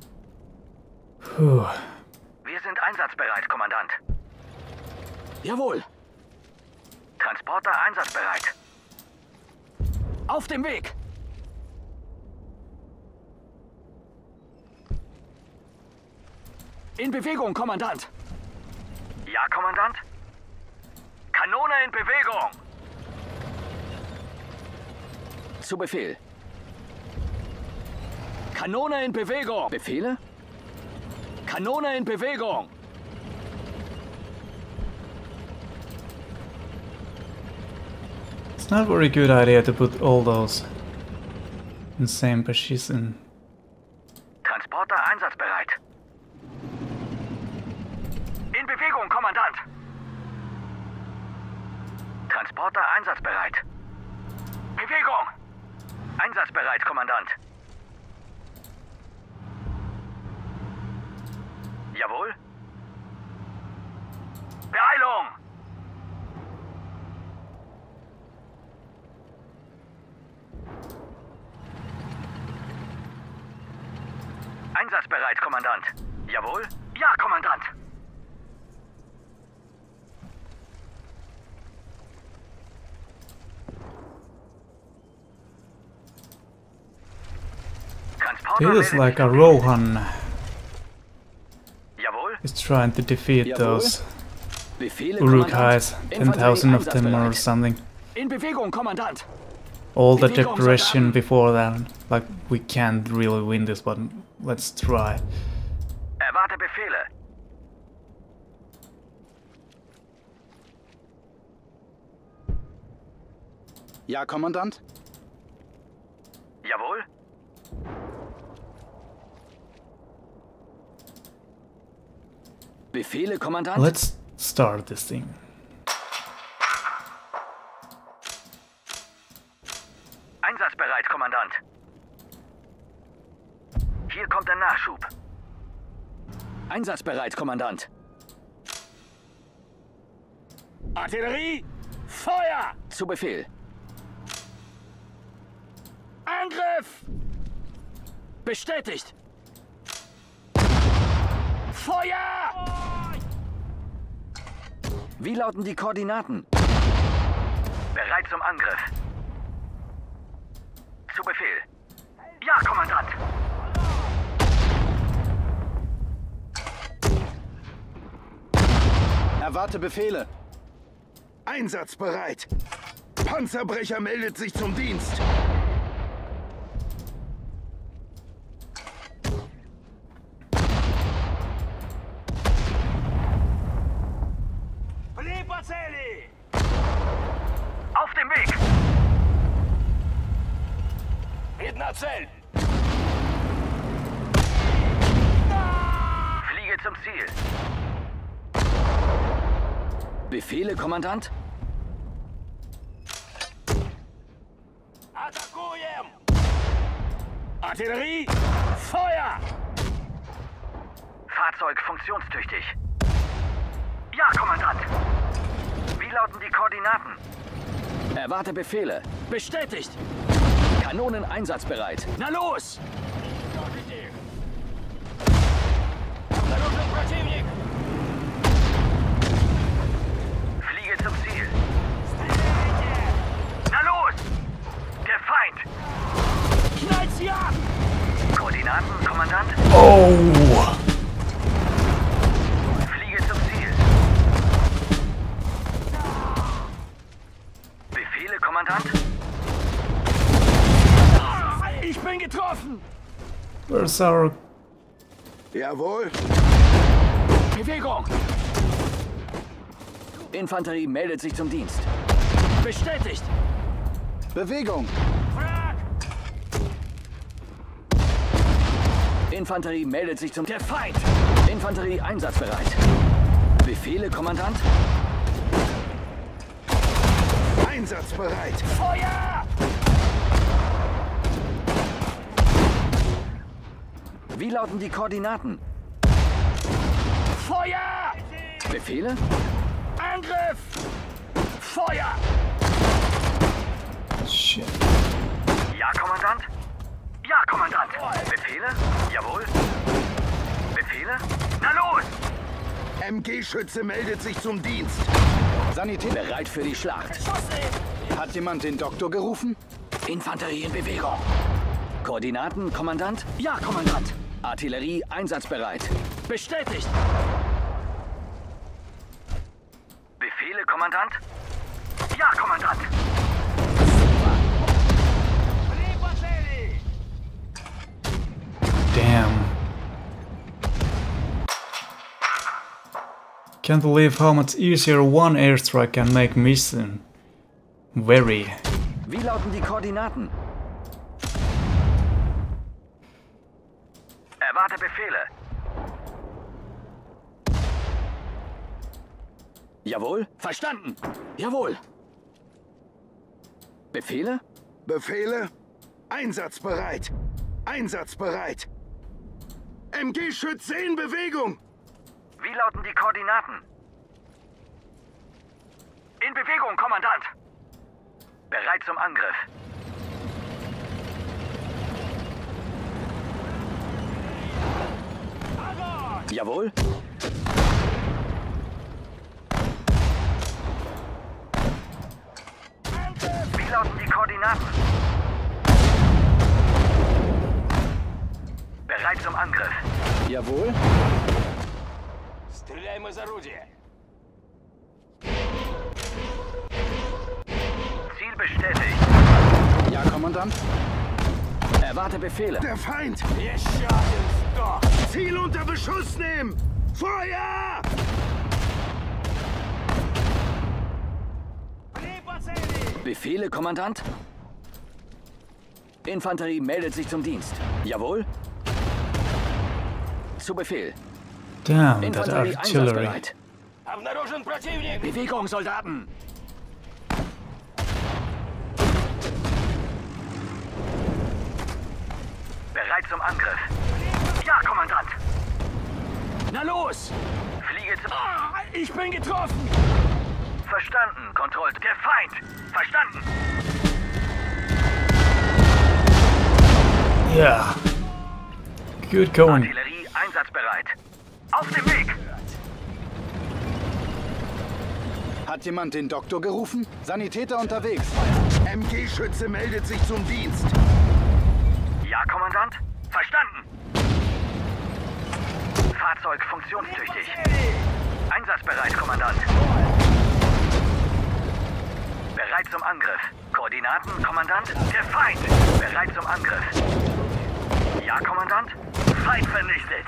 Puh. Wir sind einsatzbereit, Kommandant. Jawohl. Transporter einsatzbereit. Auf dem Weg! In Bewegung, Kommandant! Ja, Kommandant? Kanone in Bewegung! Zu Befehl. Kanone in Bewegung! Befehle? Kanone in Bewegung! It's not a very good idea to put all those in the same position. Transporter einsatzbereit. In Bewegung, Kommandant! Transporter einsatzbereit. Bewegung! Einsatzbereit, Kommandant. Jawohl. Beeilung! Einsatzbereit, Kommandant. Jawohl. Ja, Kommandant. Transporter It is meldet like sich a zum Rohan Jawohl. is trying to defeat Jawohl. those Befehle, Urukhais, Kommandant. 10,000 of them or Einsatzbereit. something. In Bewegung, Kommandant. All the Bewegung, depression Soldaten. before that. Like, we can't really win this, but let's try. Erwarte Befehle. Ja, Kommandant. Jawohl. Befehle, Kommandant. Let's start this thing. Einsatzbereit, Kommandant. Hier kommt der Nachschub. Einsatzbereit, Kommandant. Artillerie! Feuer! Zu Befehl. Angriff! Bestätigt! Feuer! Wie lauten die Koordinaten? Bereit zum Angriff. Zu Befehl. Ja, Kommandant. Erwarte Befehle. Einsatzbereit. Panzerbrecher meldet sich zum Dienst. Auf dem Weg. Zelt. Fliege zum Ziel. Befehle, Kommandant? Attackujem! Artillerie! Feuer! Fahrzeug funktionstüchtig. Ja, Kommandant. Wie lauten die Koordinaten? Erwarte Befehle. Bestätigt. Kanonen einsatzbereit. Na los! Fliege zum Ziel. Na los! Der Feind! Knallt sie ab! Koordinaten, Kommandant? Oh! Fliege zum Ziel. Befehle, Kommandant? Ich bin getroffen! Where's our... Jawohl. Bewegung! Infanterie meldet sich zum Dienst. Bestätigt! Bewegung. Infanterie meldet sich zum... Der Feind! Infanterie einsatzbereit. Befehle, Kommandant? Einsatzbereit. Feuer! Wie lauten die Koordinaten? Feuer! Befehle? Angriff! Feuer! Shit. Ja, Kommandant? Ja, Kommandant! Befehle? Jawohl. Befehle? Na los! MG-Schütze meldet sich zum Dienst. Sanität. Bereit für die Schlacht. Hat jemand den Doktor gerufen? Infanterie in Bewegung. Koordinaten, Kommandant? Ja, Kommandant. Artillerie einsatzbereit. Bestätigt. Befehle, Kommandant? Ja, Kommandant. Damn. Can't believe how much easier one airstrike can make mission. Very. Wie lauten die Koordinaten? Erwarte Befehle. Jawohl, verstanden. Jawohl. Befehle? Befehle? Einsatzbereit. Einsatzbereit. MG-Schütze in Bewegung. Wie lauten die Koordinaten? In Bewegung, Kommandant. Bereit zum Angriff. Jawohl. Wie lauten die Koordinaten? Bereit zum Angriff. Jawohl. Стреляем из орудия. Ziel bestätigt. Ja, Kommandant. Erwarte Befehle. Der Feind. Ziel unter Beschuss nehmen. Feuer! Befehle, Kommandant? Infanterie meldet sich zum Dienst. Jawohl. Zu Befehl. Damn, that Infanterie artillery. einsatzbereit. Bewegung, Soldaten! Bereit zum Angriff. Ja, Kommandant! Na los! Fliege zum... ich bin getroffen! Verstanden, kontrollt. Der Feind! Verstanden! Yeah. Good going. Artillerie einsatzbereit. Auf dem Weg! Hat jemand den Doktor gerufen? Sanitäter unterwegs. MG-Schütze meldet sich zum Dienst. Ja, Kommandant? Verstanden! Fahrzeug funktionstüchtig. Einsatzbereit, Kommandant. Bereit zum Angriff. Koordinaten, Kommandant. Der Feind! Bereit zum Angriff. Ja, Kommandant? Feind vernichtet.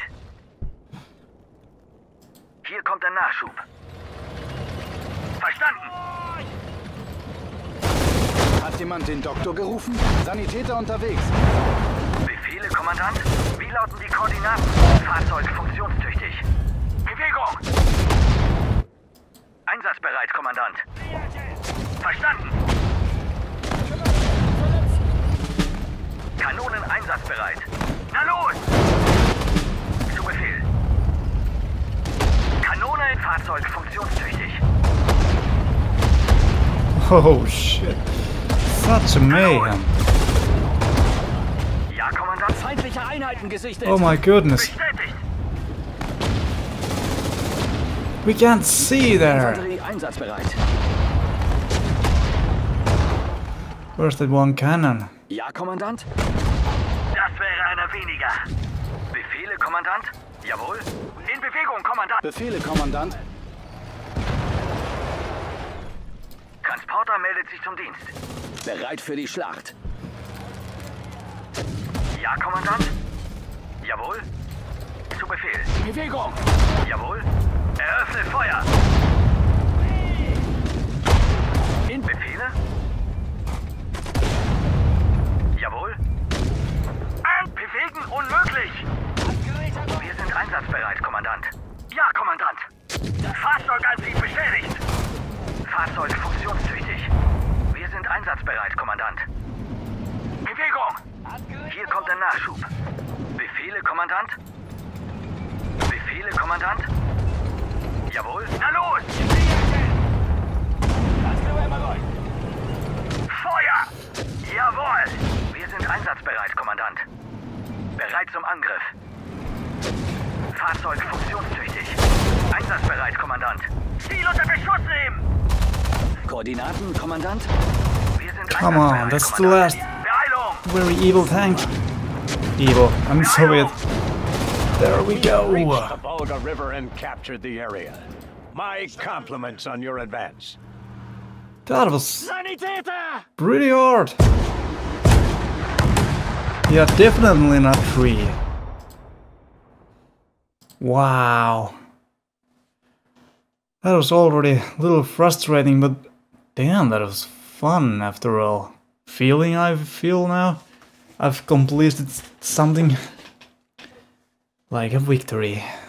Hier kommt der Nachschub. Verstanden! Hat jemand den Doktor gerufen? Sanitäter unterwegs. Befehle, Kommandant? Wie lauten die Koordinaten? Fahrzeug funktionstüchtig. Bewegung! Einsatzbereit, Kommandant. Verstanden! Kanonen einsatzbereit. Na los! Zu Befehl. Kanone, Fahrzeug funktionsfähig. Oh shit. Such a mayhem. Ja, Kommandant, feindliche Einheiten gesichtet. Oh my goodness. Bestätigt. We can't see there. Infanterie einsatzbereit. Where's that one cannon? Ja, Kommandant? Das wäre einer weniger. Befehle, Kommandant? Jawohl. In Bewegung, Kommandant. Befehle, Kommandant. Transporter meldet sich zum Dienst. Bereit für die Schlacht. Ja, Kommandant? Jawohl. Zu Befehl. Bewegung. Jawohl. Eröffne Feuer. In Befehle? Jawohl. Bewegen unmöglich. Wir sind einsatzbereit, Kommandant. Ja, Kommandant. Fahrzeugantrieb beschädigt. Fahrzeug funktionstüchtig. Wir sind einsatzbereit, Kommandant. Bewegung. Hier kommt der Nachschub. Befehle, Kommandant. Befehle, Kommandant. Jawohl. Na los! Feuer! Jawohl! Wir sind einsatzbereit, Kommandant. Bereit zum Angriff. Fahrzeug funktionstüchtig. Einsatzbereit, Kommandant. Ziel unter Beschuss nehmen! Koordinaten, Kommandant? Wir sind Come on, that's the last Beeilung! very evil tank. Evil. I'm Soviet. There we go. Reached the Volga River and captured the area. My compliments on your advance. That was pretty hard. Yeah, definitely not 3. Wow. That was already a little frustrating, but damn, that was fun after all. Feeling I feel now, I've completed something like a victory.